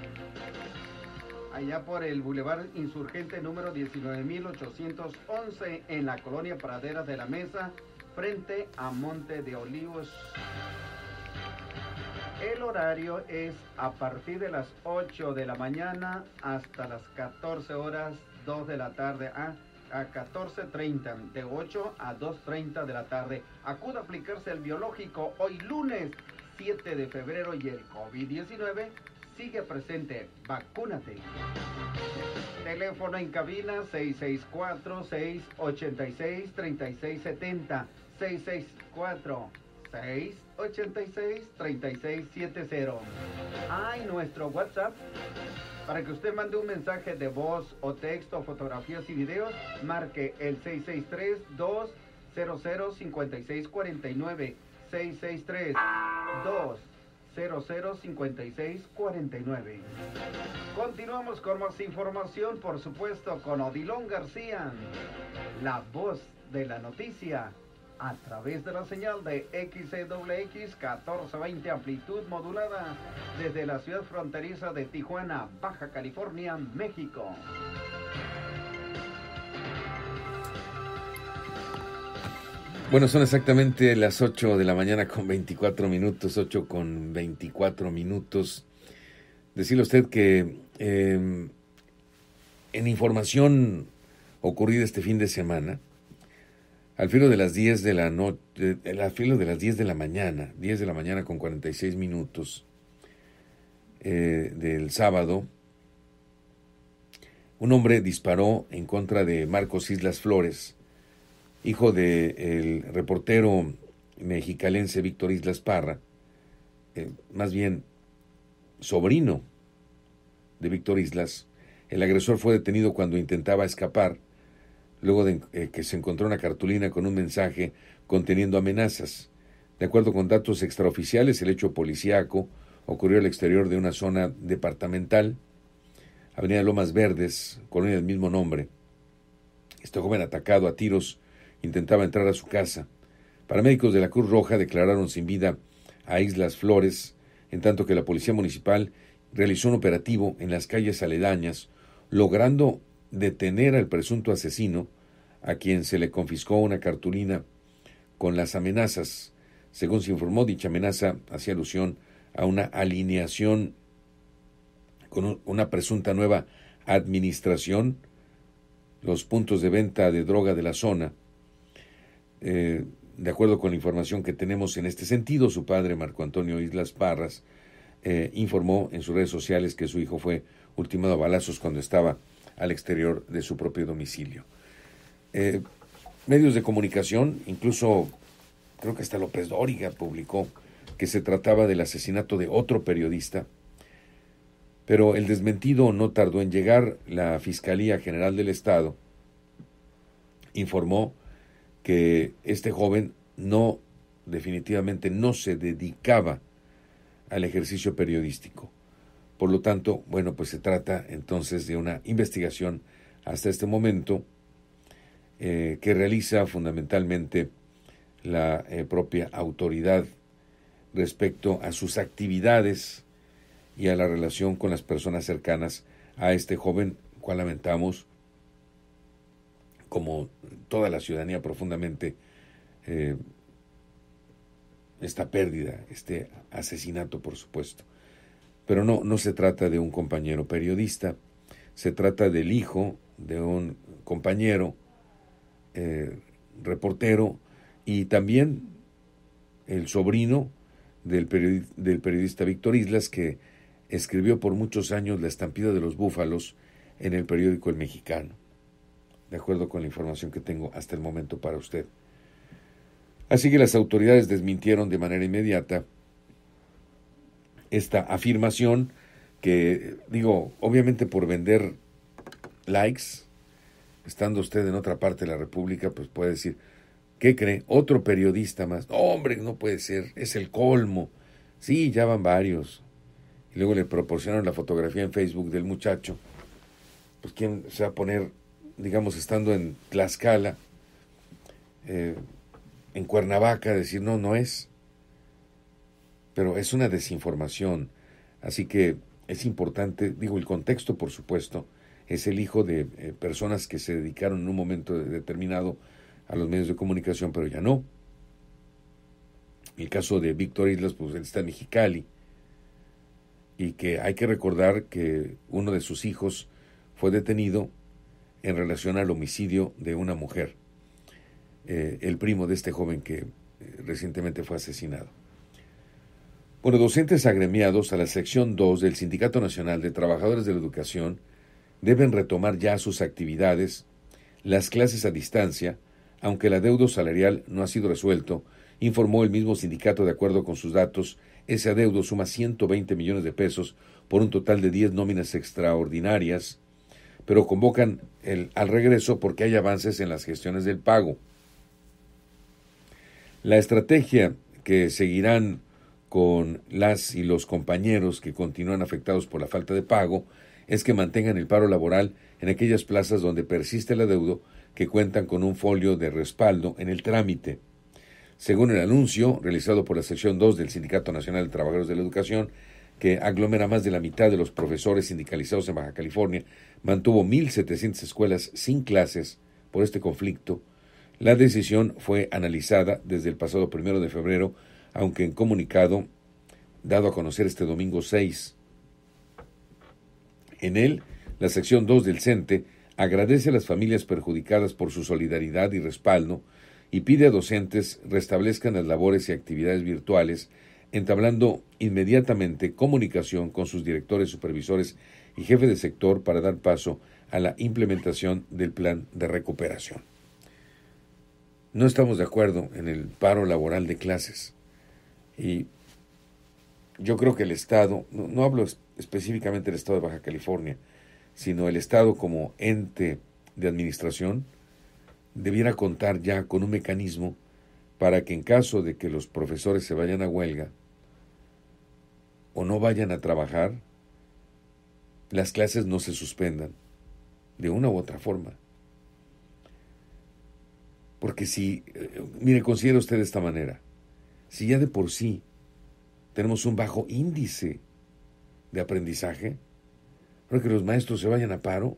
allá por el Boulevard Insurgente número diecinueve mil ochocientos once, en la colonia Praderas de la Mesa, frente a Monte de Olivos. El horario es a partir de las ocho de la mañana hasta las catorce horas, dos de la tarde, a, a catorce treinta, de ocho a dos treinta de la tarde. Acuda a aplicarse el biológico hoy lunes siete de febrero y el COVID diecinueve sigue presente. Vacúnate. Teléfono en cabina seis seis cuatro, seis ocho seis, tres seis siete cero, seis seis cuatro, seis ocho seis, tres seis siete cero. Hay nuestro WhatsApp para que usted mande un mensaje de voz o texto, fotografías y videos. Marque el seis seis tres, dos cero cero, cinco seis cuatro nueve, seis seis tres, dos cero cero, cinco seis cuatro nueve. Continuamos con más información, por supuesto, con Odilon García, la voz de la noticia, a través de la señal de X C W X catorce veinte, amplitud modulada, desde la ciudad fronteriza de Tijuana, Baja California, México. Bueno, son exactamente las ocho de la mañana con veinticuatro minutos, ocho con veinticuatro minutos. Decirle a usted que eh, en información ocurrida este fin de semana, al filo de las diez de la noche, al filo de las diez de la mañana, diez de la mañana con cuarenta y seis minutos eh, del sábado, un hombre disparó en contra de Marcos Islas Flores, hijo del reportero mexicalense Víctor Islas Parra, eh, más bien sobrino de Víctor Islas. El agresor fue detenido cuando intentaba escapar, luego de eh, que se encontró una cartulina con un mensaje conteniendo amenazas. De acuerdo con datos extraoficiales, el hecho policíaco ocurrió al exterior de una zona departamental, Avenida Lomas Verdes, colonia del mismo nombre. Este joven, atacado a tiros, intentaba entrar a su casa. Paramédicos de la Cruz Roja declararon sin vida a Islas Flores, en tanto que la Policía Municipal realizó un operativo en las calles aledañas, logrando detener al presunto asesino, a quien se le confiscó una cartulina con las amenazas. Según se informó, dicha amenaza hacía alusión a una alineación con una presunta nueva administración, los puntos de venta de droga de la zona. Eh, de acuerdo con la información que tenemos en este sentido, su padre, Marco Antonio Islas Parras, eh, informó en sus redes sociales que su hijo fue ultimado a balazos cuando estaba al exterior de su propio domicilio. Eh, medios de comunicación, incluso creo que hasta López Dóriga publicó que se trataba del asesinato de otro periodista, pero el desmentido no tardó en llegar. La Fiscalía General del Estado informó que este joven no, definitivamente no se dedicaba al ejercicio periodístico. Por lo tanto, bueno, pues se trata entonces de una investigación hasta este momento eh, que realiza fundamentalmente la eh, propia autoridad respecto a sus actividades y a la relación con las personas cercanas a este joven, cual lamentamos, como toda la ciudadanía, profundamente eh, esta pérdida, este asesinato, por supuesto. Pero no, no se trata de un compañero periodista, se trata del hijo de un compañero eh, reportero y también el sobrino del, periodi- del periodista Víctor Islas, que escribió por muchos años La estampida de los búfalos en el periódico El Mexicano, de acuerdo con la información que tengo hasta el momento para usted. Así que las autoridades desmintieron de manera inmediata esta afirmación que, digo, obviamente por vender likes, estando usted en otra parte de la República, pues puede decir, ¿qué cree? Otro periodista más. No, hombre, no puede ser, es el colmo. Sí, ya van varios. Y luego le proporcionaron la fotografía en Facebook del muchacho. Pues quién se va a poner, digamos, estando en Tlaxcala, eh, en Cuernavaca, decir, no, no es. Pero es una desinformación. Así que es importante, digo, el contexto, por supuesto, es el hijo de eh, personas que se dedicaron en un momento determinado a los medios de comunicación, pero ya no. El caso de Víctor Islas, pues él está en Mexicali, y que hay que recordar que uno de sus hijos fue detenido en relación al homicidio de una mujer, eh, el primo de este joven que eh, recientemente fue asesinado. Bueno, docentes agremiados a la sección dos del Sindicato Nacional de Trabajadores de la Educación deben retomar ya sus actividades, las clases a distancia, aunque el adeudo salarial no ha sido resuelto, informó el mismo sindicato. De acuerdo con sus datos, ese adeudo suma ciento veinte millones de pesos por un total de diez nóminas extraordinarias, pero convocan el, al regreso porque hay avances en las gestiones del pago. La estrategia que seguirán con las y los compañeros que continúan afectados por la falta de pago es que mantengan el paro laboral en aquellas plazas donde persiste el adeudo, que cuentan con un folio de respaldo en el trámite. Según el anuncio realizado por la sección dos del Sindicato Nacional de Trabajadores de la Educación, que aglomera más de la mitad de los profesores sindicalizados en Baja California, mantuvo mil setecientas escuelas sin clases por este conflicto. La decisión fue analizada desde el pasado primero de febrero, aunque en comunicado dado a conocer este domingo seis. En él La sección dos del CENTE agradece a las familias perjudicadas por su solidaridad y respaldo y pide a docentes restablezcan las labores y actividades virtuales, entablando inmediatamente comunicación con sus directores, supervisores y jefes de sector para dar paso a la implementación del plan de recuperación. No estamos de acuerdo en el paro laboral de clases y yo creo que el Estado, no, no hablo específicamente del Estado de Baja California, sino el Estado como ente de administración, debiera contar ya con un mecanismo para que en caso de que los profesores se vayan a huelga o no vayan a trabajar, las clases no se suspendan de una u otra forma. Porque si, mire, considere usted de esta manera, si ya de por sí tenemos un bajo índice de aprendizaje, para que los maestros se vayan a paro,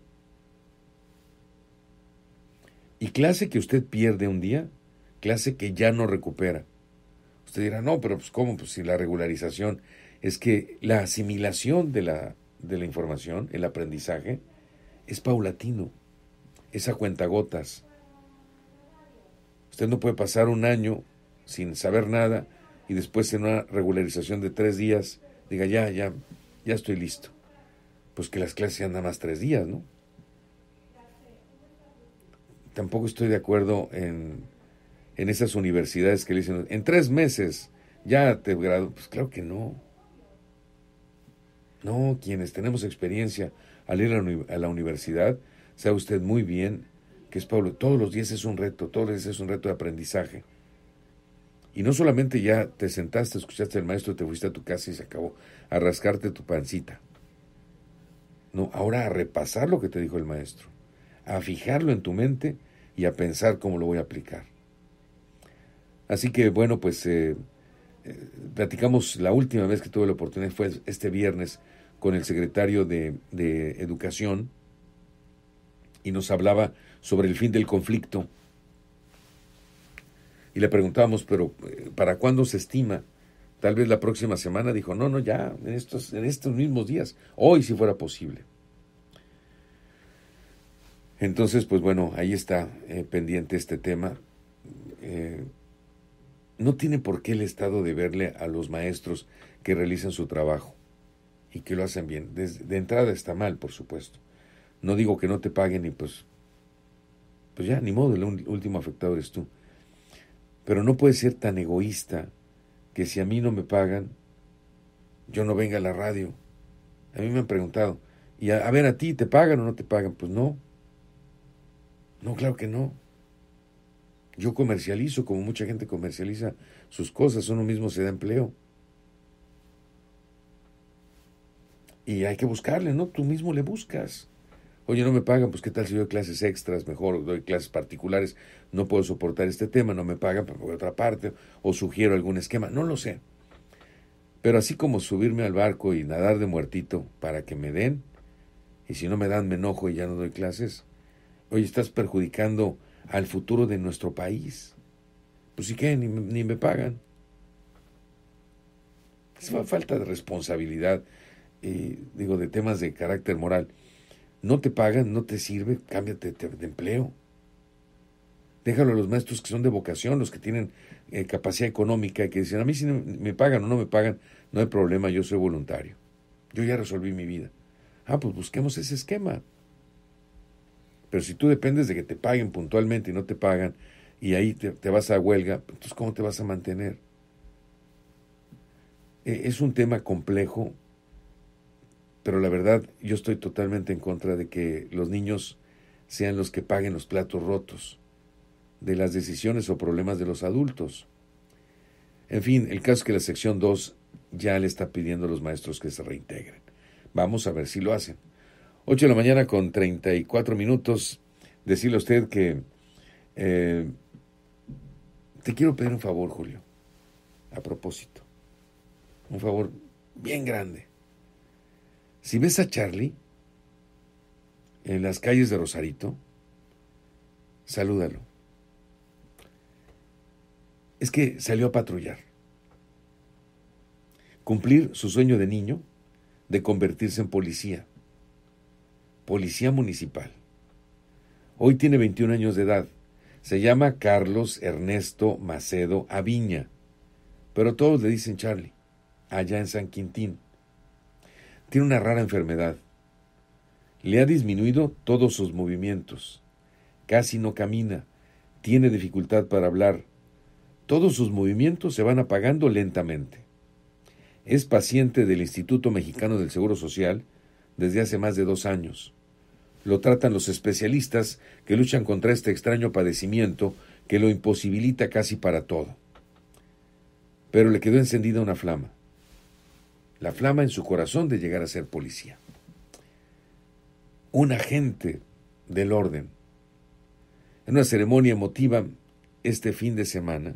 y clase que usted pierde un día, clase que ya no recupera. Usted dirá, no, pero pues ¿cómo? Pues si la regularización es que la asimilación de la, de la información, el aprendizaje, es paulatino, es a cuentagotas. Usted no puede pasar un año sin saber nada y después en una regularización de tres días diga, ya, ya, ya estoy listo. Pues que las clases sean nada más tres días, ¿no? Tampoco estoy de acuerdo en, en esas universidades que le dicen, en tres meses ya te gradúas. Pues claro que no. No, quienes tenemos experiencia al ir a la, a la universidad, sabe usted muy bien que es Pablo, todos los días es un reto, todos los días es un reto de aprendizaje. Y no solamente ya te sentaste, escuchaste al maestro, te fuiste a tu casa y se acabó, a rascarte tu pancita. No, ahora a repasar lo que te dijo el maestro, a fijarlo en tu mente y a pensar cómo lo voy a aplicar. Así que, bueno, pues eh, eh, platicamos, la última vez que tuve la oportunidad fue este viernes con el secretario de, de Educación y nos hablaba sobre el fin del conflicto. Y le preguntábamos, pero ¿para cuándo se estima? Tal vez la próxima semana. Dijo, no, no, ya, en estos, en estos mismos días, hoy si fuera posible. Entonces, pues bueno, ahí está eh, pendiente este tema. Eh, no tiene por qué el Estado deberle a los maestros que realizan su trabajo y que lo hacen bien. Desde, de entrada está mal, por supuesto. No digo que no te paguen y pues, pues ya, ni modo, el último afectado eres tú. Pero no puedes ser tan egoísta que si a mí no me pagan, yo no venga a la radio. A mí me han preguntado, y a, a ver, ¿a ti te pagan o no te pagan? Pues no. No, claro que no. Yo comercializo como mucha gente comercializa sus cosas, uno mismo se da empleo. Y hay que buscarle, ¿no? Tú mismo le buscas. Oye, no me pagan, pues qué tal si doy clases extras, mejor doy clases particulares, no puedo soportar este tema, no me pagan, pero voy a otra parte, o sugiero algún esquema, no lo sé. Pero así como subirme al barco y nadar de muertito para que me den, y si no me dan me enojo y ya no doy clases, oye, estás perjudicando al futuro de nuestro país. Pues sí que ni, ni me pagan. Es falta de responsabilidad, eh, digo, de temas de carácter moral. No te pagan, no te sirve, cámbiate de empleo. Déjalo a los maestros que son de vocación, los que tienen eh, capacidad económica y que dicen, a mí si no me pagan o no me pagan, no hay problema, yo soy voluntario. Yo ya resolví mi vida. Ah, pues busquemos ese esquema. Pero si tú dependes de que te paguen puntualmente y no te pagan, y ahí te, te vas a huelga, entonces ¿cómo te vas a mantener? Eh, es un tema complejo, pero la verdad yo estoy totalmente en contra de que los niños sean los que paguen los platos rotos de las decisiones o problemas de los adultos. En fin, el caso es que la sección dos ya le está pidiendo a los maestros que se reintegren. Vamos a ver si lo hacen. ocho de la mañana con treinta y cuatro minutos. Decirle a usted que eh, te quiero pedir un favor, Julio, a propósito. Un favor bien grande. Si ves a Charlie en las calles de Rosarito, salúdalo. Es que salió a patrullar. Cumplir su sueño de niño de convertirse en policía. policía municipal. Hoy tiene veintiún años de edad. Se llama Carlos Ernesto Macedo Aviña, pero todos le dicen Charlie, allá en San Quintín. Tiene una rara enfermedad. Le ha disminuido todos sus movimientos. Casi no camina. Tiene dificultad para hablar. Todos sus movimientos se van apagando lentamente. Es paciente del Instituto Mexicano del Seguro Social desde hace más de dos años. Lo tratan los especialistas que luchan contra este extraño padecimiento que lo imposibilita casi para todo. Pero le quedó encendida una flama. La flama en su corazón de llegar a ser policía. Un agente del orden. En una ceremonia emotiva este fin de semana,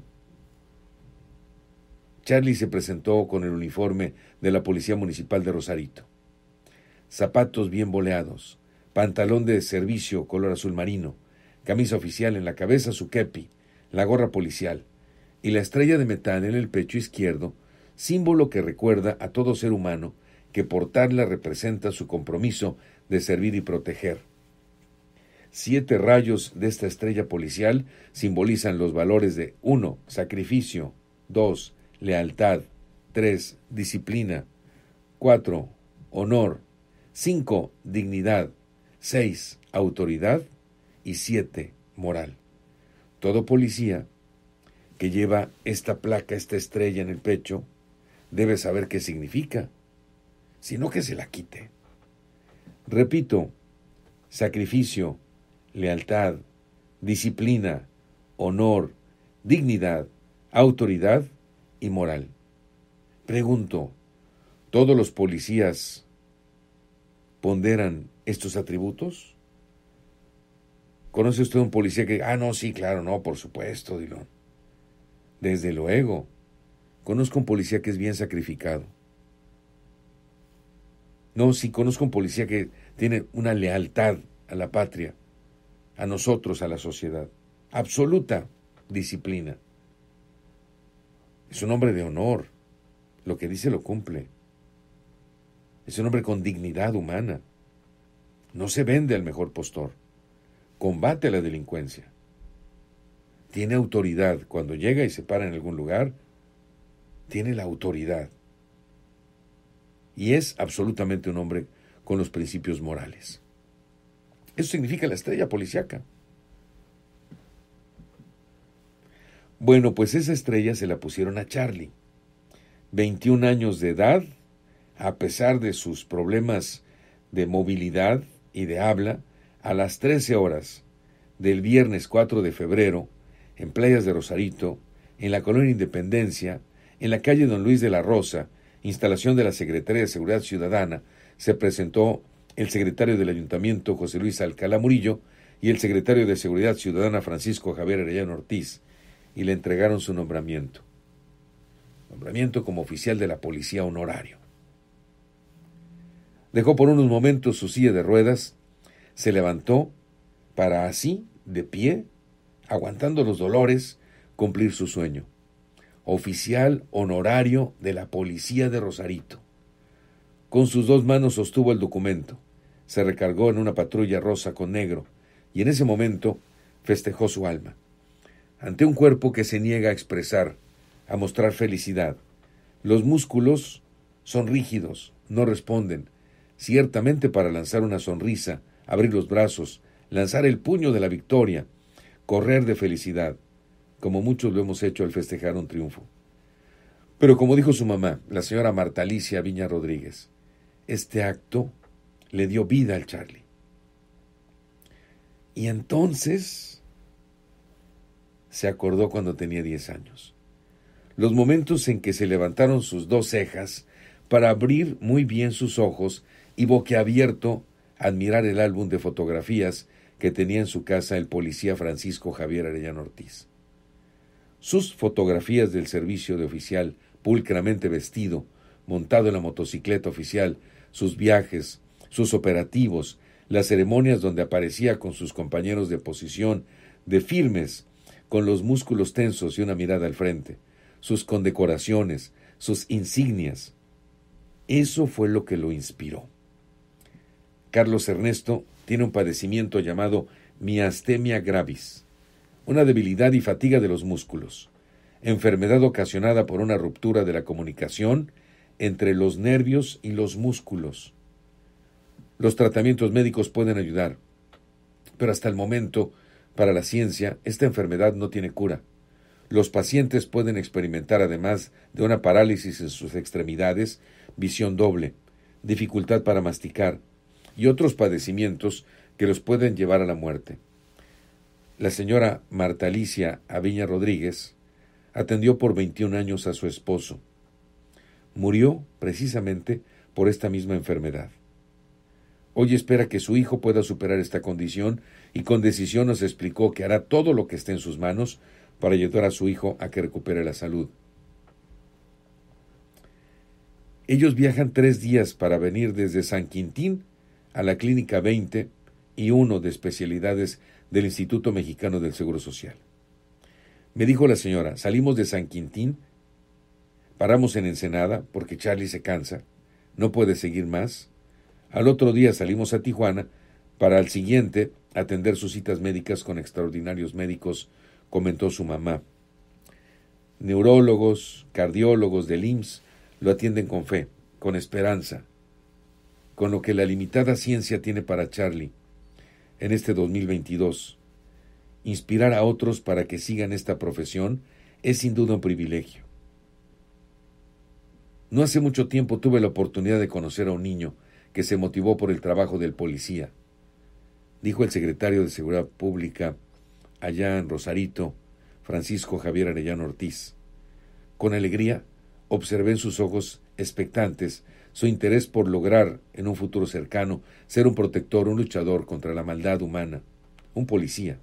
Charlie se presentó con el uniforme de la Policía Municipal de Rosarito. Zapatos bien boleados, pantalón de servicio color azul marino, camisa oficial en la cabeza, su kepi, la gorra policial y la estrella de metal en el pecho izquierdo, símbolo que recuerda a todo ser humano que portarla representa su compromiso de servir y proteger. Siete rayos de esta estrella policial simbolizan los valores de uno, sacrificio, dos, lealtad, tres, disciplina, cuatro, honor, cinco, dignidad, seis, autoridad y siete, moral. Todo policía que lleva esta placa, esta estrella en el pecho, debe saber qué significa, sino que se la quite. Repito, sacrificio, lealtad, disciplina, honor, dignidad, autoridad y moral. Pregunto, ¿todos los policías ponderan estos atributos? ¿Conoce usted un policía que, ah, no, sí, claro, no, por supuesto, Dilón? Desde luego. Conozco un policía que es bien sacrificado. No, sí, conozco un policía que tiene una lealtad a la patria, a nosotros, a la sociedad. Absoluta disciplina. Es un hombre de honor. Lo que dice lo cumple. Es un hombre con dignidad humana. No se vende al mejor postor. Combate a la delincuencia. Tiene autoridad. Cuando llega y se para en algún lugar, tiene la autoridad. Y es absolutamente un hombre con los principios morales. Eso significa la estrella policíaca. Bueno, pues esa estrella se la pusieron a Charlie. veintiún años de edad, a pesar de sus problemas de movilidad y de habla, a las trece horas del viernes cuatro de febrero, en Playas de Rosarito, en la Colonia Independencia, en la calle Don Luis de la Rosa, instalación de la Secretaría de Seguridad Ciudadana, se presentó el secretario del Ayuntamiento, José Luis Alcalá Murillo, y el secretario de Seguridad Ciudadana, Francisco Javier Arellano Ortiz, y le entregaron su nombramiento. Nombramiento como oficial de la policía honorario. Dejó por unos momentos su silla de ruedas, se levantó para así, de pie, aguantando los dolores, cumplir su sueño. Oficial honorario de la policía de Rosarito. Con sus dos manos sostuvo el documento, se recargó en una patrulla rosa con negro, y en ese momento festejó su alma. Ante un cuerpo que se niega a expresar, a mostrar felicidad. Los músculos son rígidos, no responden. Ciertamente para lanzar una sonrisa, abrir los brazos, lanzar el puño de la victoria, correr de felicidad, como muchos lo hemos hecho al festejar un triunfo. Pero como dijo su mamá, la señora Marta Alicia Viña Rodríguez, este acto le dio vida al Charlie. Y entonces se acordó cuando tenía diez años. Los momentos en que se levantaron sus dos cejas para abrir muy bien sus ojos y boquiabierto admirar el álbum de fotografías que tenía en su casa el policía Francisco Javier Arellano Ortiz. Sus fotografías del servicio de oficial, pulcramente vestido, montado en la motocicleta oficial, sus viajes, sus operativos, las ceremonias donde aparecía con sus compañeros de posición, de firmes, con los músculos tensos y una mirada al frente, sus condecoraciones, sus insignias. Eso fue lo que lo inspiró. Carlos Ernesto tiene un padecimiento llamado miastenia gravis, una debilidad y fatiga de los músculos, enfermedad ocasionada por una ruptura de la comunicación entre los nervios y los músculos. Los tratamientos médicos pueden ayudar, pero hasta el momento, para la ciencia, esta enfermedad no tiene cura. Los pacientes pueden experimentar, además de una parálisis en sus extremidades, visión doble, dificultad para masticar y otros padecimientos que los pueden llevar a la muerte. La señora Marta Alicia Aviña Rodríguez atendió por veintiún años a su esposo. Murió precisamente por esta misma enfermedad. Hoy espera que su hijo pueda superar esta condición y con decisión nos explicó que hará todo lo que esté en sus manos para ayudar a su hijo a que recupere la salud. Ellos viajan tres días para venir desde San Quintín a la Clínica veinte y uno de especialidades del Instituto Mexicano del Seguro Social. Me dijo la señora, salimos de San Quintín, paramos en Ensenada porque Charlie se cansa, no puede seguir más. Al otro día salimos a Tijuana para al siguiente atender sus citas médicas con extraordinarios médicos, comentó su mamá. Neurólogos, cardiólogos del I M S S lo atienden con fe, con esperanza, con lo que la limitada ciencia tiene para Charlie en este dos mil veintidós. Inspirar a otros para que sigan esta profesión es sin duda un privilegio. No hace mucho tiempo tuve la oportunidad de conocer a un niño que se motivó por el trabajo del policía, dijo el secretario de Seguridad Pública allá en Rosarito, Francisco Javier Arellano Ortiz. Con alegría observé en sus ojos expectantes su interés por lograr, en un futuro cercano, ser un protector, un luchador contra la maldad humana, un policía.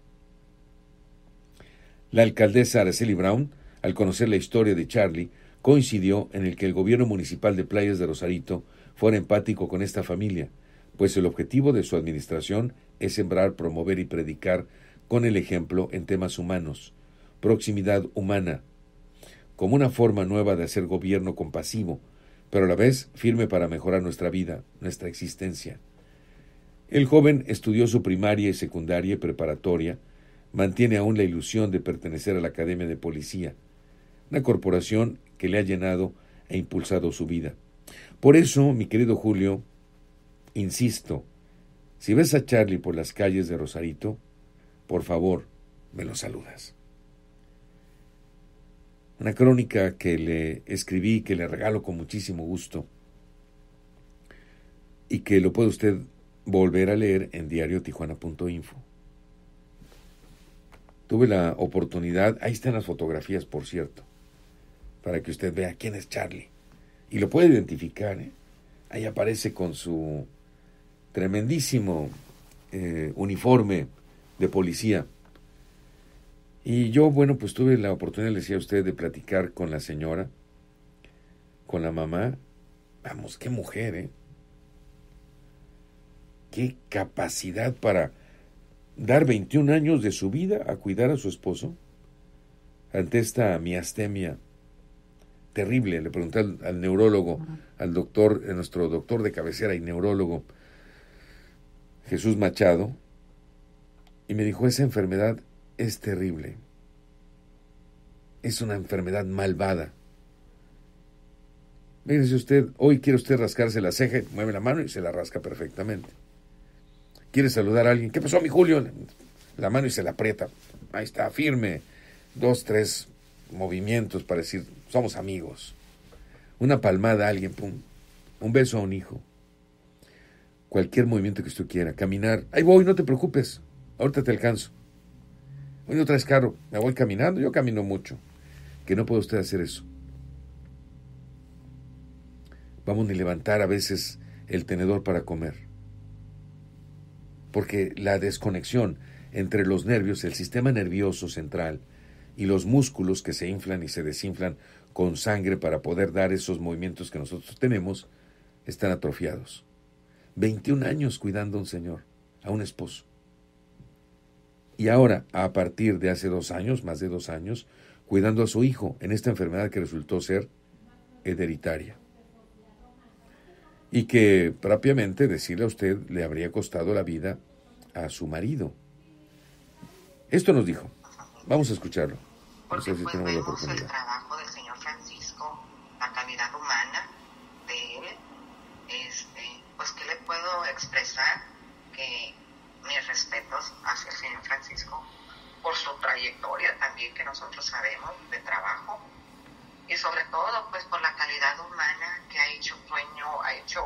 La alcaldesa Araceli Brown, al conocer la historia de Charlie, coincidió en el que el gobierno municipal de Playas de Rosarito fuera empático con esta familia, pues el objetivo de su administración es sembrar, promover y predicar con el ejemplo en temas humanos, proximidad humana, como una forma nueva de hacer gobierno compasivo, pero a la vez firme para mejorar nuestra vida, nuestra existencia. El joven estudió su primaria y secundaria y preparatoria, mantiene aún la ilusión de pertenecer a la Academia de Policía, una corporación que le ha llenado e impulsado su vida. Por eso, mi querido Julio, insisto, si ves a Charlie por las calles de Rosarito, por favor, me lo saludas. Una crónica que le escribí, que le regalo con muchísimo gusto y que lo puede usted volver a leer en diario tijuana punto info. Tuve la oportunidad, ahí están las fotografías, por cierto, para que usted vea quién es Charlie. Y lo puede identificar, ¿eh? Ahí aparece con su tremendísimo eh, uniforme de policía. Y yo, bueno, pues tuve la oportunidad, le decía a usted, de platicar con la señora, con la mamá. Vamos, qué mujer, ¿eh? Qué capacidad para dar veintiún años de su vida a cuidar a su esposo ante esta miastemia terrible. Le pregunté al, al neurólogo, uh-huh. al doctor, a nuestro doctor de cabecera y neurólogo, Jesús Machado, y me dijo, esa enfermedad es terrible. Es una enfermedad malvada. Mírese usted, hoy quiere usted rascarse la ceja, mueve la mano y se la rasca perfectamente. Quiere saludar a alguien, ¿qué pasó, mi Julio? La mano y se la aprieta. Ahí está, firme. Dos, tres movimientos para decir, somos amigos. Una palmada a alguien, pum. Un beso a un hijo. Cualquier movimiento que usted quiera. Caminar. Ahí voy, no te preocupes. Ahorita te alcanzo. Hoy no traes carro. Me voy caminando. Yo camino mucho. Que no puede usted hacer eso. Vamos a levantar a veces el tenedor para comer. Porque la desconexión entre los nervios, el sistema nervioso central y los músculos que se inflan y se desinflan con sangre para poder dar esos movimientos que nosotros tenemos, están atrofiados. veintiún años cuidando a un señor, a un esposo. Y ahora, a partir de hace dos años, más de dos años, cuidando a su hijo en esta enfermedad que resultó ser hereditaria. y que propiamente, decirle a usted, le habría costado la vida a su marido. Esto nos dijo. Vamos a escucharlo. No sé si pues tenemos la vemos el oportunidad. trabajo del señor Francisco, la calidad humana de él. Este, pues, ¿qué le puedo expresar? Que mis respetos hacia el señor Francisco por su trayectoria también, que nosotros sabemos, de trabajo, y sobre todo, pues, por la calidad humana que ha hecho sueño, ha hecho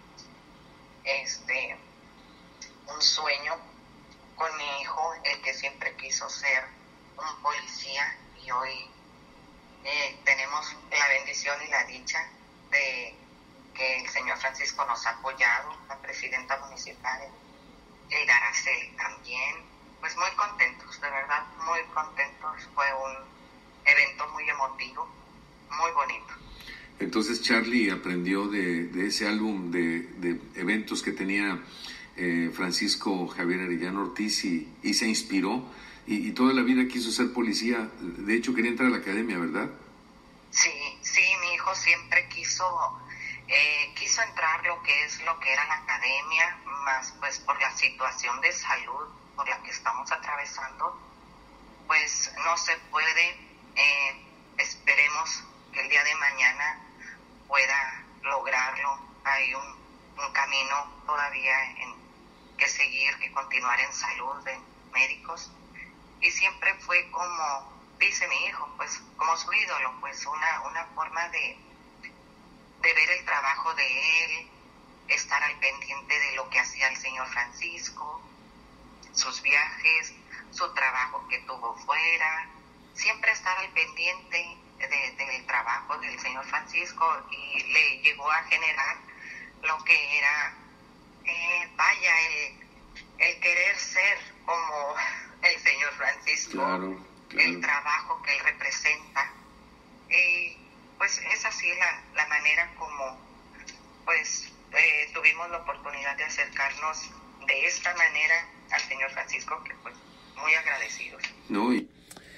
este un sueño con mi hijo, el que siempre quiso ser un policía, y hoy eh, tenemos la bendición y la dicha de que el señor Francisco nos ha apoyado, la presidenta municipal, el Araceli también, pues muy contentos, de verdad, muy contentos. Fue un evento muy emotivo, muy bonito. Entonces Charlie aprendió de, de ese álbum de, de eventos que tenía eh, Francisco Javier Arellano Ortiz y, y se inspiró y, y toda la vida quiso ser policía. De hecho quería entrar a la academia, ¿verdad? Sí, sí, mi hijo siempre quiso eh, quiso entrar lo que es lo que era la academia, más pues por la situación de salud por la que estamos atravesando, pues no se puede. Eh, esperemos que el día de mañana pueda lograrlo. Hay un, un camino todavía en que seguir, que continuar en salud de médicos, y siempre fue como dice mi hijo, pues como su ídolo, pues una, una forma de, de ver el trabajo de él, estar al pendiente de lo que hacía el señor Francisco, sus viajes, su trabajo que tuvo fuera, siempre estar al pendiente de, del trabajo del señor Francisco, y le llegó a generar lo que era, eh, vaya, el, el querer ser como el señor Francisco, claro, claro. El trabajo que él representa. Y pues es así la, la manera como pues eh, tuvimos la oportunidad de acercarnos de esta manera al señor Francisco, que pues muy agradecidos. No, y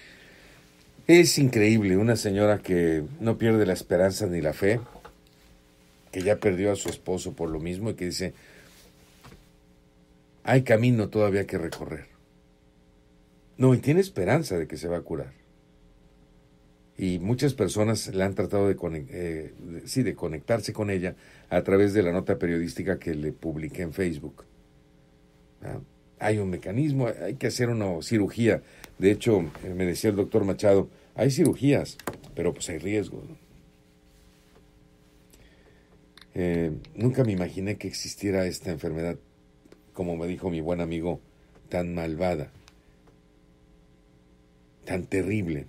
es increíble, una señora que no pierde la esperanza ni la fe, que ya perdió a su esposo por lo mismo y que dice, hay camino todavía que recorrer. No, y tiene esperanza de que se va a curar. Y muchas personas le han tratado de, eh, de, sí, de conectarse con ella a través de la nota periodística que le publiqué en Facebook. ¿Ah? Hay un mecanismo, hay que hacer una cirugía. De hecho, me decía el doctor Machado, hay cirugías, pero pues hay riesgos. Eh, nunca me imaginé que existiera esta enfermedad, como me dijo mi buen amigo, tan malvada, tan terrible.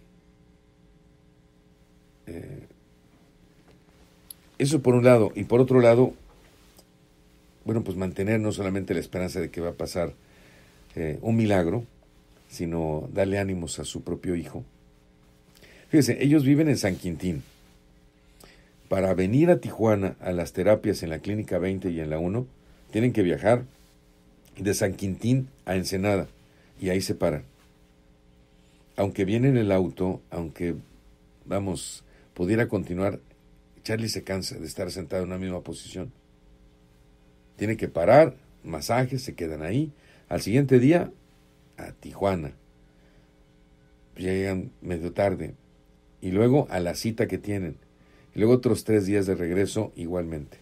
Eh, eso por un lado. Y por otro lado, bueno, pues mantener no solamente la esperanza de que va a pasar eh, un milagro, sino darle ánimos a su propio hijo. Fíjense, ellos viven en San Quintín. Para venir a Tijuana a las terapias en la Clínica veinte y en la uno, tienen que viajar de San Quintín a Ensenada, y ahí se paran. Aunque viene en el auto, aunque, vamos, pudiera continuar, Charlie se cansa de estar sentado en una misma posición. Tiene que parar, masajes, se quedan ahí. Al siguiente día, a Tijuana. Llegan medio tarde. Y luego a la cita que tienen. Y luego otros tres días de regreso igualmente.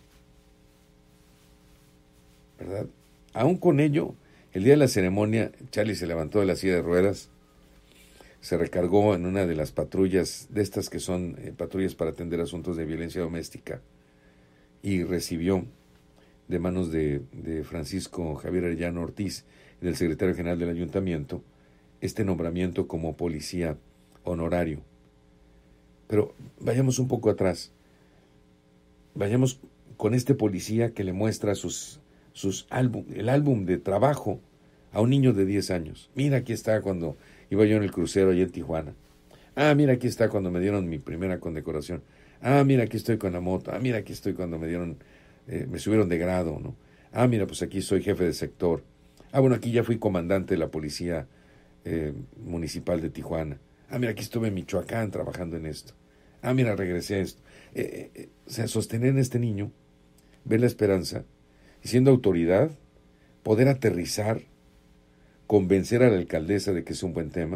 ¿Verdad? Aún con ello, el día de la ceremonia, Charlie se levantó de la silla de ruedas, se recargó en una de las patrullas, de estas que son eh, patrullas para atender asuntos de violencia doméstica, y recibió de manos de, de Francisco Javier Arellano Ortiz y del secretario general del ayuntamiento este nombramiento como policía honorario. Pero vayamos un poco atrás. Vayamos con este policía que le muestra sus, sus álbum, el álbum de trabajo a un niño de diez años. Mira, aquí está cuando iba yo en el crucero allá en Tijuana. Ah, mira, aquí está cuando me dieron mi primera condecoración. Ah, mira, aquí estoy con la moto. Ah, mira, aquí estoy cuando me dieron, eh, me subieron de grado, ¿no? Ah, mira, pues aquí soy jefe de sector. Ah, bueno, aquí ya fui comandante de la policía eh, municipal de Tijuana. Ah, mira, aquí estuve en Michoacán trabajando en esto. Ah, mira, regresé a esto. Eh, eh, o sea, sostener en este niño ver la esperanza y, siendo autoridad, poder aterrizar, convencer a la alcaldesa de que es un buen tema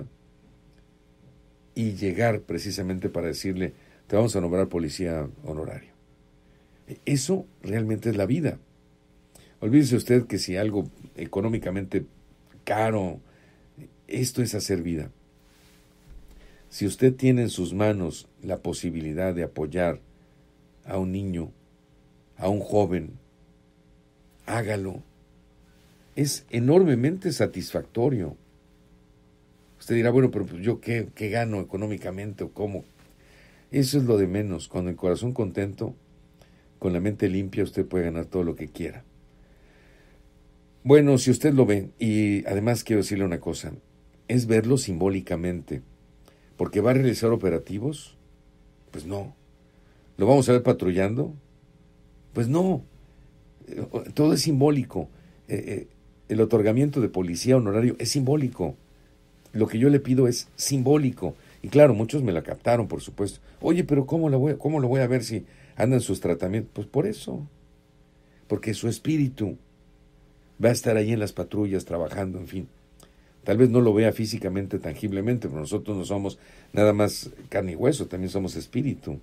y llegar precisamente para decirle, te vamos a nombrar policía honorario. Eso realmente es la vida. Olvídese usted que si algo económicamente caro, esto es hacer vida. Si usted tiene en sus manos la posibilidad de apoyar a un niño, a un joven, hágalo. Es enormemente satisfactorio. Usted dirá, bueno, pero yo qué, qué gano económicamente o cómo. Eso es lo de menos. Con el corazón contento, con la mente limpia, usted puede ganar todo lo que quiera. Bueno, si usted lo ve, y además quiero decirle una cosa, es verlo simbólicamente, porque va a realizar operativos, pues no. ¿Lo vamos a ver patrullando? Pues no. Todo es simbólico. Eh, eh, el otorgamiento de policía honorario es simbólico. Lo que yo le pido es simbólico. Y claro, muchos me la captaron, por supuesto. Oye, pero ¿cómo lo voy, cómo lo voy a ver si andan sus tratamientos? Pues por eso. Porque su espíritu va a estar ahí en las patrullas trabajando, en fin. Tal vez no lo vea físicamente, tangiblemente, pero nosotros no somos nada más carne y hueso, también somos espíritu.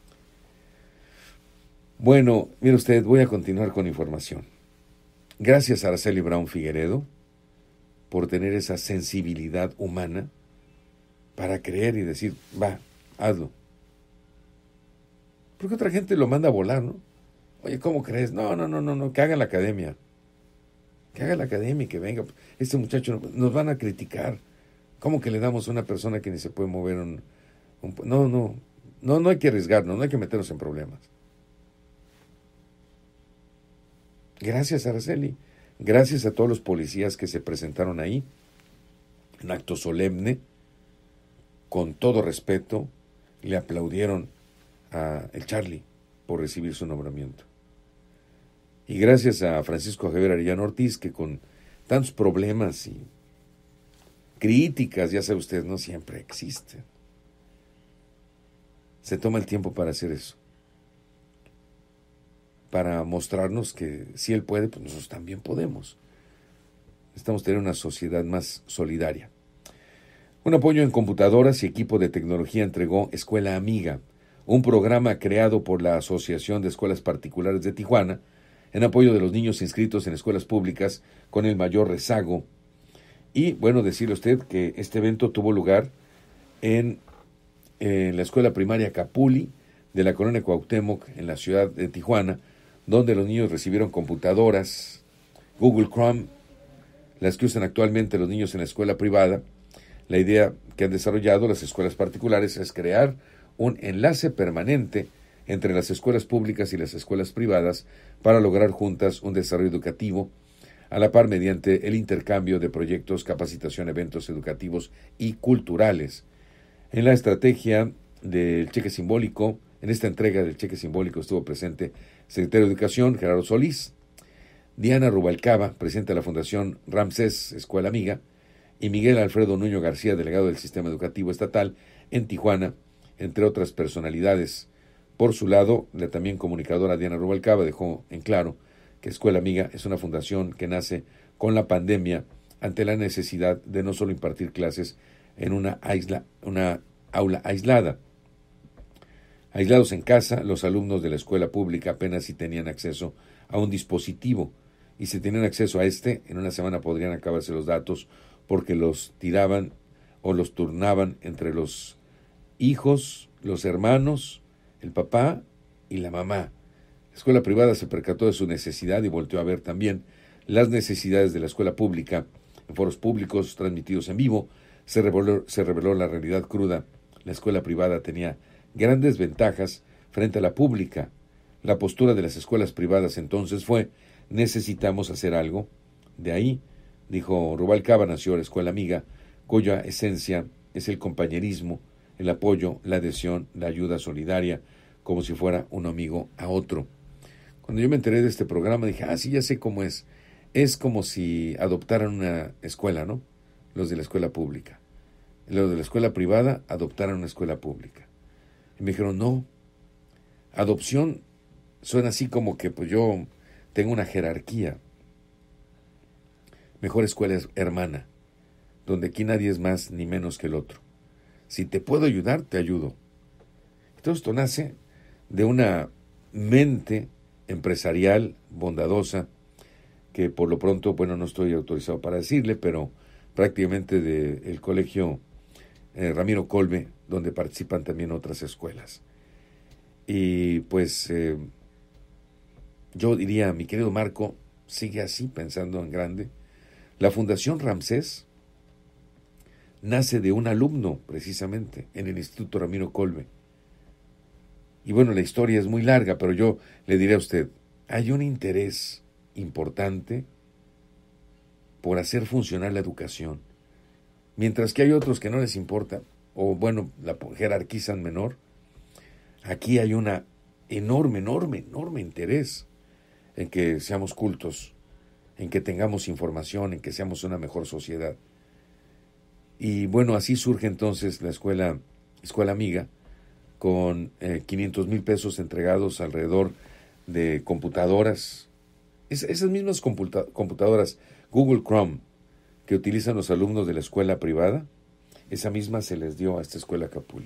Bueno, mire usted, voy a continuar con información. Gracias a Araceli Brown Figueredo por tener esa sensibilidad humana para creer y decir, va, hazlo. Porque otra gente lo manda a volar, ¿no? Oye, ¿cómo crees? No, no, no, no, no, que haga la academia. Que haga la academia y que venga. Este muchacho nos van a criticar. ¿Cómo que le damos a una persona que ni se puede mover un, un... No, no, no, no hay que arriesgarnos, no hay que meternos en problemas. Gracias, Araceli. Gracias a todos los policías que se presentaron ahí, en acto solemne, con todo respeto, le aplaudieron a el Charlie por recibir su nombramiento. Y gracias a Francisco Javier Arellano Ortiz, que con tantos problemas y críticas, ya sabe usted, no siempre existen, se toma el tiempo para hacer eso, para mostrarnos que si él puede, pues nosotros también podemos. Estamos teniendo una sociedad más solidaria. Un apoyo en computadoras y equipo de tecnología entregó Escuela Amiga, un programa creado por la Asociación de Escuelas Particulares de Tijuana, en apoyo de los niños inscritos en escuelas públicas con el mayor rezago. Y, bueno, decirle a usted que este evento tuvo lugar en, en la escuela primaria Capuli de la colonia Cuauhtémoc, en la ciudad de Tijuana, donde los niños recibieron computadoras, Google Chrome, las que usan actualmente los niños en la escuela privada. La idea que han desarrollado las escuelas particulares es crear un enlace permanente entre las escuelas públicas y las escuelas privadas para lograr juntas un desarrollo educativo, a la par mediante el intercambio de proyectos, capacitación, eventos educativos y culturales. En la estrategia del cheque simbólico, en esta entrega del cheque simbólico estuvo presente el secretario de Educación, Gerardo Solís, Diana Rubalcaba, presidenta de la Fundación Ramsés Escuela Amiga, y Miguel Alfredo Nuño García, delegado del Sistema Educativo Estatal en Tijuana, entre otras personalidades. Por su lado, la también comunicadora Diana Rubalcaba dejó en claro que Escuela Amiga es una fundación que nace con la pandemia ante la necesidad de no solo impartir clases en una, isla, una aula aislada. Aislados en casa, los alumnos de la escuela pública apenas si tenían acceso a un dispositivo, y si tenían acceso a este, en una semana podrían acabarse los datos porque los tiraban o los turnaban entre los hijos, los hermanos, el papá y la mamá. La escuela privada se percató de su necesidad y volteó a ver también las necesidades de la escuela pública. En foros públicos transmitidos en vivo se reveló, se reveló la realidad cruda. La escuela privada tenía grandes ventajas frente a la pública. La postura de las escuelas privadas entonces fue: necesitamos hacer algo. De ahí, dijo Rubalcaba, nació la Escuela Amiga, cuya esencia es el compañerismo, el apoyo, la adhesión, la ayuda solidaria, como si fuera un amigo a otro. Cuando yo me enteré de este programa dije, ah, sí, ya sé cómo es. Es como si adoptaran una escuela, ¿no? Los de la escuela pública. Los de la escuela privada adoptaran una escuela pública. Y me dijeron, no, adopción suena así como que pues yo tengo una jerarquía. Mejor escuela es hermana, donde aquí nadie es más ni menos que el otro. Si te puedo ayudar, te ayudo. Todo esto nace de una mente empresarial bondadosa, que por lo pronto, bueno, no estoy autorizado para decirle, pero prácticamente del colegio eh, Ramiro Colbe, donde participan también otras escuelas. Y pues eh, yo diría, mi querido Marco, sigue así, pensando en grande. La Fundación Ramsés nace de un alumno, precisamente, en el Instituto Ramiro Colbe. Y bueno, la historia es muy larga, pero yo le diré a usted, hay un interés importante por hacer funcionar la educación, mientras que hay otros que no les importa, o bueno, la jerarquizan menor. Aquí hay una enorme, enorme, enorme interés en que seamos cultos, en que tengamos información, en que seamos una mejor sociedad. Y bueno, así surge entonces la escuela, escuela amiga, con eh, quinientos mil pesos entregados alrededor de computadoras. Es, esas mismas computa- computadoras Google Chrome que utilizan los alumnos de la escuela privada, esa misma se les dio a esta escuela Capuli.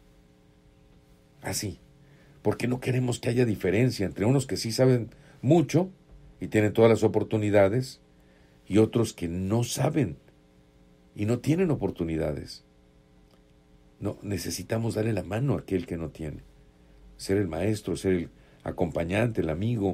Así, porque no queremos que haya diferencia entre unos que sí saben mucho y tienen todas las oportunidades y otros que no saben y no tienen oportunidades. No, necesitamos darle la mano a aquel que no tiene. Ser el maestro, ser el acompañante, el amigo.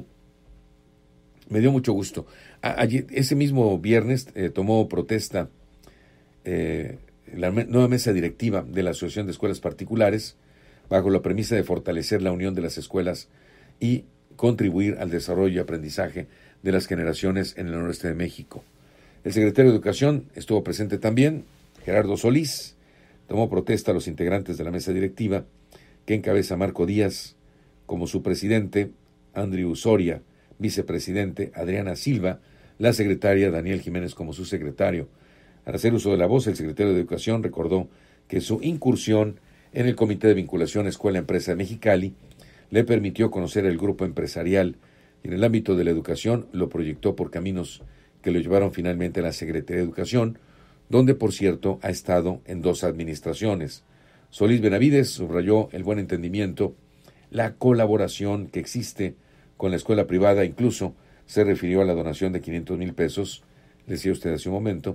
Me dio mucho gusto. A, ayer, ese mismo viernes eh, tomó protesta eh, la me, nueva mesa directiva de la Asociación de Escuelas Particulares bajo la premisa de fortalecer la unión de las escuelas y contribuir al desarrollo y aprendizaje de las generaciones en el noroeste de México. El secretario de Educación estuvo presente también, Gerardo Solís. Tomó protesta a los integrantes de la mesa directiva, que encabeza Marco Díaz como su presidente, Andrew Soria, vicepresidente, Adriana Silva, la secretaria Daniel Jiménez como su secretario. Al hacer uso de la voz, el secretario de Educación recordó que su incursión en el Comité de Vinculación Escuela-Empresa de Mexicali le permitió conocer el grupo empresarial y en el ámbito de la educación lo proyectó por caminos que lo llevaron finalmente a la Secretaría de Educación, donde, por cierto, ha estado en dos administraciones. Solís Benavides subrayó el buen entendimiento, la colaboración que existe con la escuela privada, incluso se refirió a la donación de quinientos mil pesos, le decía usted hace un momento,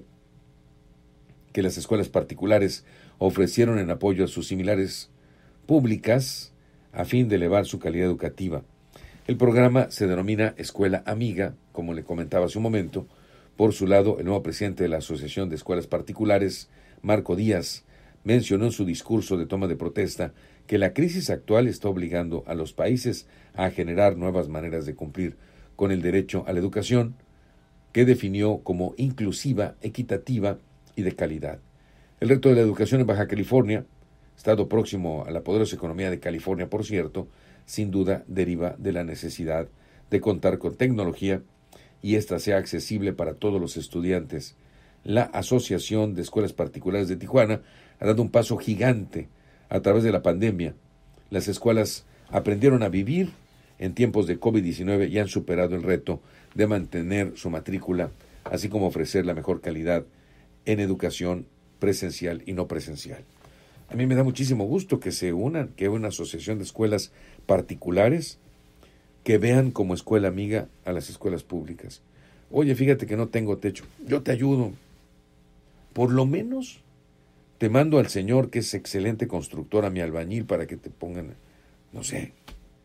que las escuelas particulares ofrecieron en apoyo a sus similares públicas a fin de elevar su calidad educativa. El programa se denomina Escuela Amiga, como le comentaba hace un momento. Por su lado, el nuevo presidente de la Asociación de Escuelas Particulares, Marco Díaz, mencionó en su discurso de toma de protesta que la crisis actual está obligando a los países a generar nuevas maneras de cumplir con el derecho a la educación, que definió como inclusiva, equitativa y de calidad. El reto de la educación en Baja California, estado próximo a la poderosa economía de California, por cierto, sin duda deriva de la necesidad de contar con tecnología y ésta sea accesible para todos los estudiantes. La Asociación de Escuelas Particulares de Tijuana ha dado un paso gigante a través de la pandemia. Las escuelas aprendieron a vivir en tiempos de COVID diecinueve y han superado el reto de mantener su matrícula, así como ofrecer la mejor calidad en educación presencial y no presencial. A mí me da muchísimo gusto que se unan, que una asociación de escuelas particulares que vean como escuela amiga a las escuelas públicas. Oye, fíjate que no tengo techo, yo te ayudo. Por lo menos te mando al señor que es excelente constructor, a mi albañil, para que te pongan, no sé.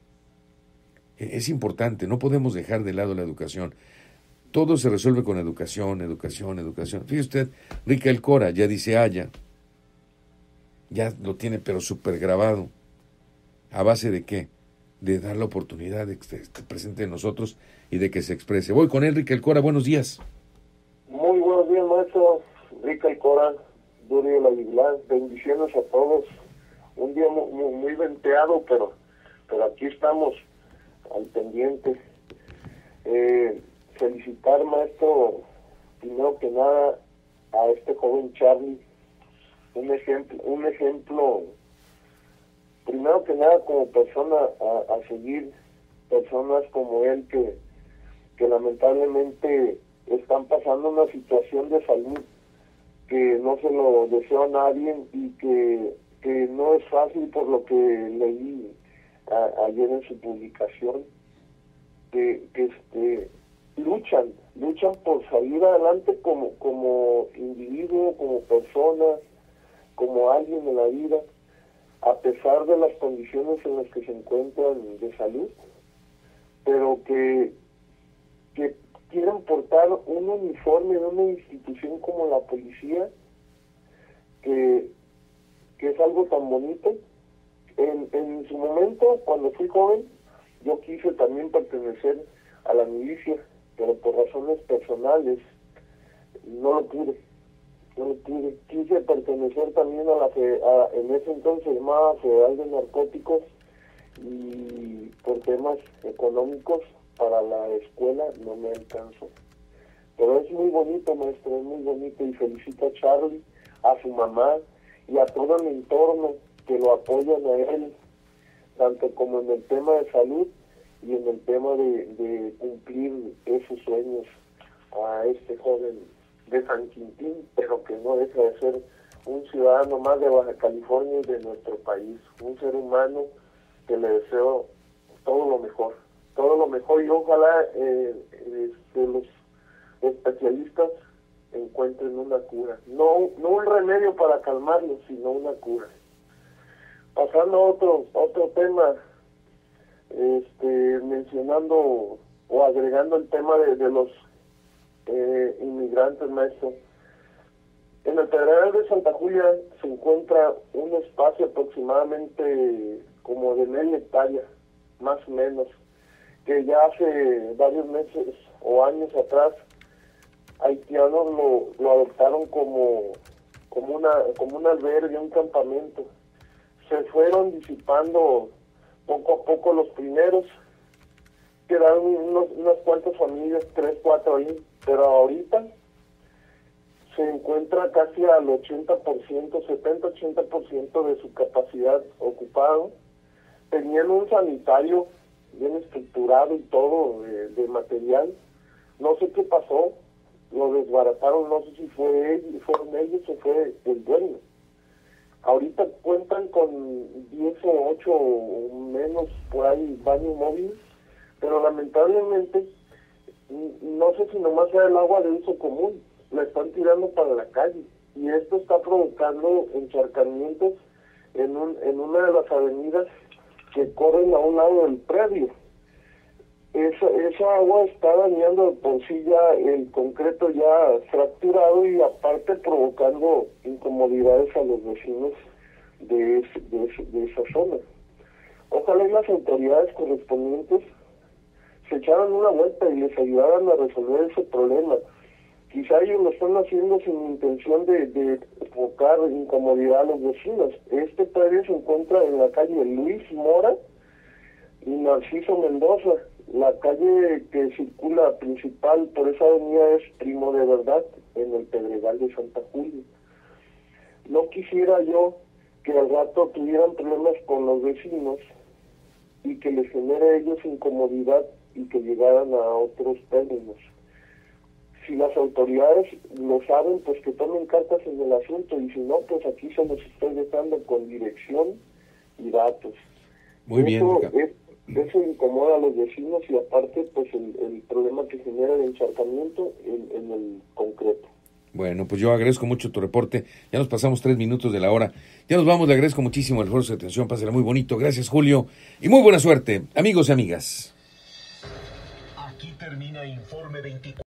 Es importante, no podemos dejar de lado la educación. Todo se resuelve con educación, educación, educación. Fíjese usted, Rica El Cora ya dice haya, ya lo tiene pero súper grabado. ¿A base de qué? De dar la oportunidad de que esté presente en nosotros y de que se exprese. Voy con Enrique El Cora, buenos días. Muy buenos días, maestro. Enrique El Cora, Durio La Vigilar, bendiciones a todos. Un día muy, muy, muy venteado, pero, pero aquí estamos al pendiente. Eh, felicitar, maestro, primero que nada, a este joven Charlie, un ejemplo, un ejemplo primero que nada como persona a, a seguir personas como él que, que lamentablemente están pasando una situación de salud que no se lo deseo a nadie y que, que no es fácil, por lo que leí a, ayer en su publicación, que, que este, luchan, luchan por salir adelante como, como individuo, como persona, como alguien en la vida, a pesar de las condiciones en las que se encuentran de salud, pero que, que quieren portar un uniforme de una institución como la policía, que, que es algo tan bonito. En, en su momento, cuando fui joven, yo quise también pertenecer a la milicia, pero por razones personales no lo pude. No lo pude. Quise pertenecer también a la fe, a, en ese entonces llamada Federal de Narcóticos, y por temas económicos para la escuela no me alcanzó. Pero es muy bonito, maestro, es muy bonito, y felicito a Charlie, a su mamá y a todo el entorno que lo apoyan a él, tanto como en el tema de salud y en el tema de, de cumplir esos sueños a este joven de San Quintín, pero que no deja de ser un ciudadano más de Baja California y de nuestro país, un ser humano que le deseo todo lo mejor, todo lo mejor, y ojalá eh, este, los especialistas encuentren una cura, no, no un remedio para calmarlo, sino una cura. Pasando a otro, otro tema, este, mencionando o agregando el tema de, de los eh, inmigrantes, maestro. En el Pedregal de Santa Julia se encuentra un espacio aproximadamente como de media hectárea, más o menos, que ya hace varios meses o años atrás haitianos lo, lo adoptaron como, como una como un albergue, un campamento. Se fueron disipando poco a poco los primeros, quedaron unos, unas cuantas familias, tres, cuatro ahí, pero ahorita se encuentra casi al ochenta por ciento, setenta a ochenta por ciento de su capacidad ocupado. Tenían un sanitario bien estructurado y todo de, de material. No sé qué pasó, lo desbarataron, no sé si fue ellos, fueron ellos o fue el dueño. Ahorita cuentan con diez o ocho o menos por ahí baños móviles, pero lamentablemente no sé si nomás sea el agua de uso común, la están tirando para la calle, y esto está provocando encharcamientos en, un, en una de las avenidas que corren a un lado del predio. Esa, esa agua está dañando por sí ya el concreto ya fracturado, y aparte provocando incomodidades a los vecinos de, ese, de, ese, de esa zona. Ojalá y las autoridades correspondientes se echaran una vuelta y les ayudaran a resolver ese problema. Quizá ellos lo están haciendo sin intención de, de provocar incomodidad a los vecinos. Este predio se encuentra en la calle Luis Mora y Narciso Mendoza. La calle que circula principal por esa avenida es Primo de Verdad, en el Pedregal de Santa Julia. No quisiera yo que al rato tuvieran problemas con los vecinos y que les genere a ellos incomodidad y que llegaran a otros términos. Si las autoridades lo saben, pues que tomen cartas en el asunto, y si no, pues aquí se los estoy dejando con dirección y datos. Muy bien, es, eso incomoda a los vecinos, y aparte pues el, el problema que genera el encharcamiento en, en el concreto. Bueno, pues yo agradezco mucho tu reporte. Ya nos pasamos tres minutos de la hora. Ya nos vamos, le agradezco muchísimo el esfuerzo de atención. Pásela muy bonito. Gracias, Julio. Y muy buena suerte, amigos y amigas. Aquí termina Informe veinticuatro.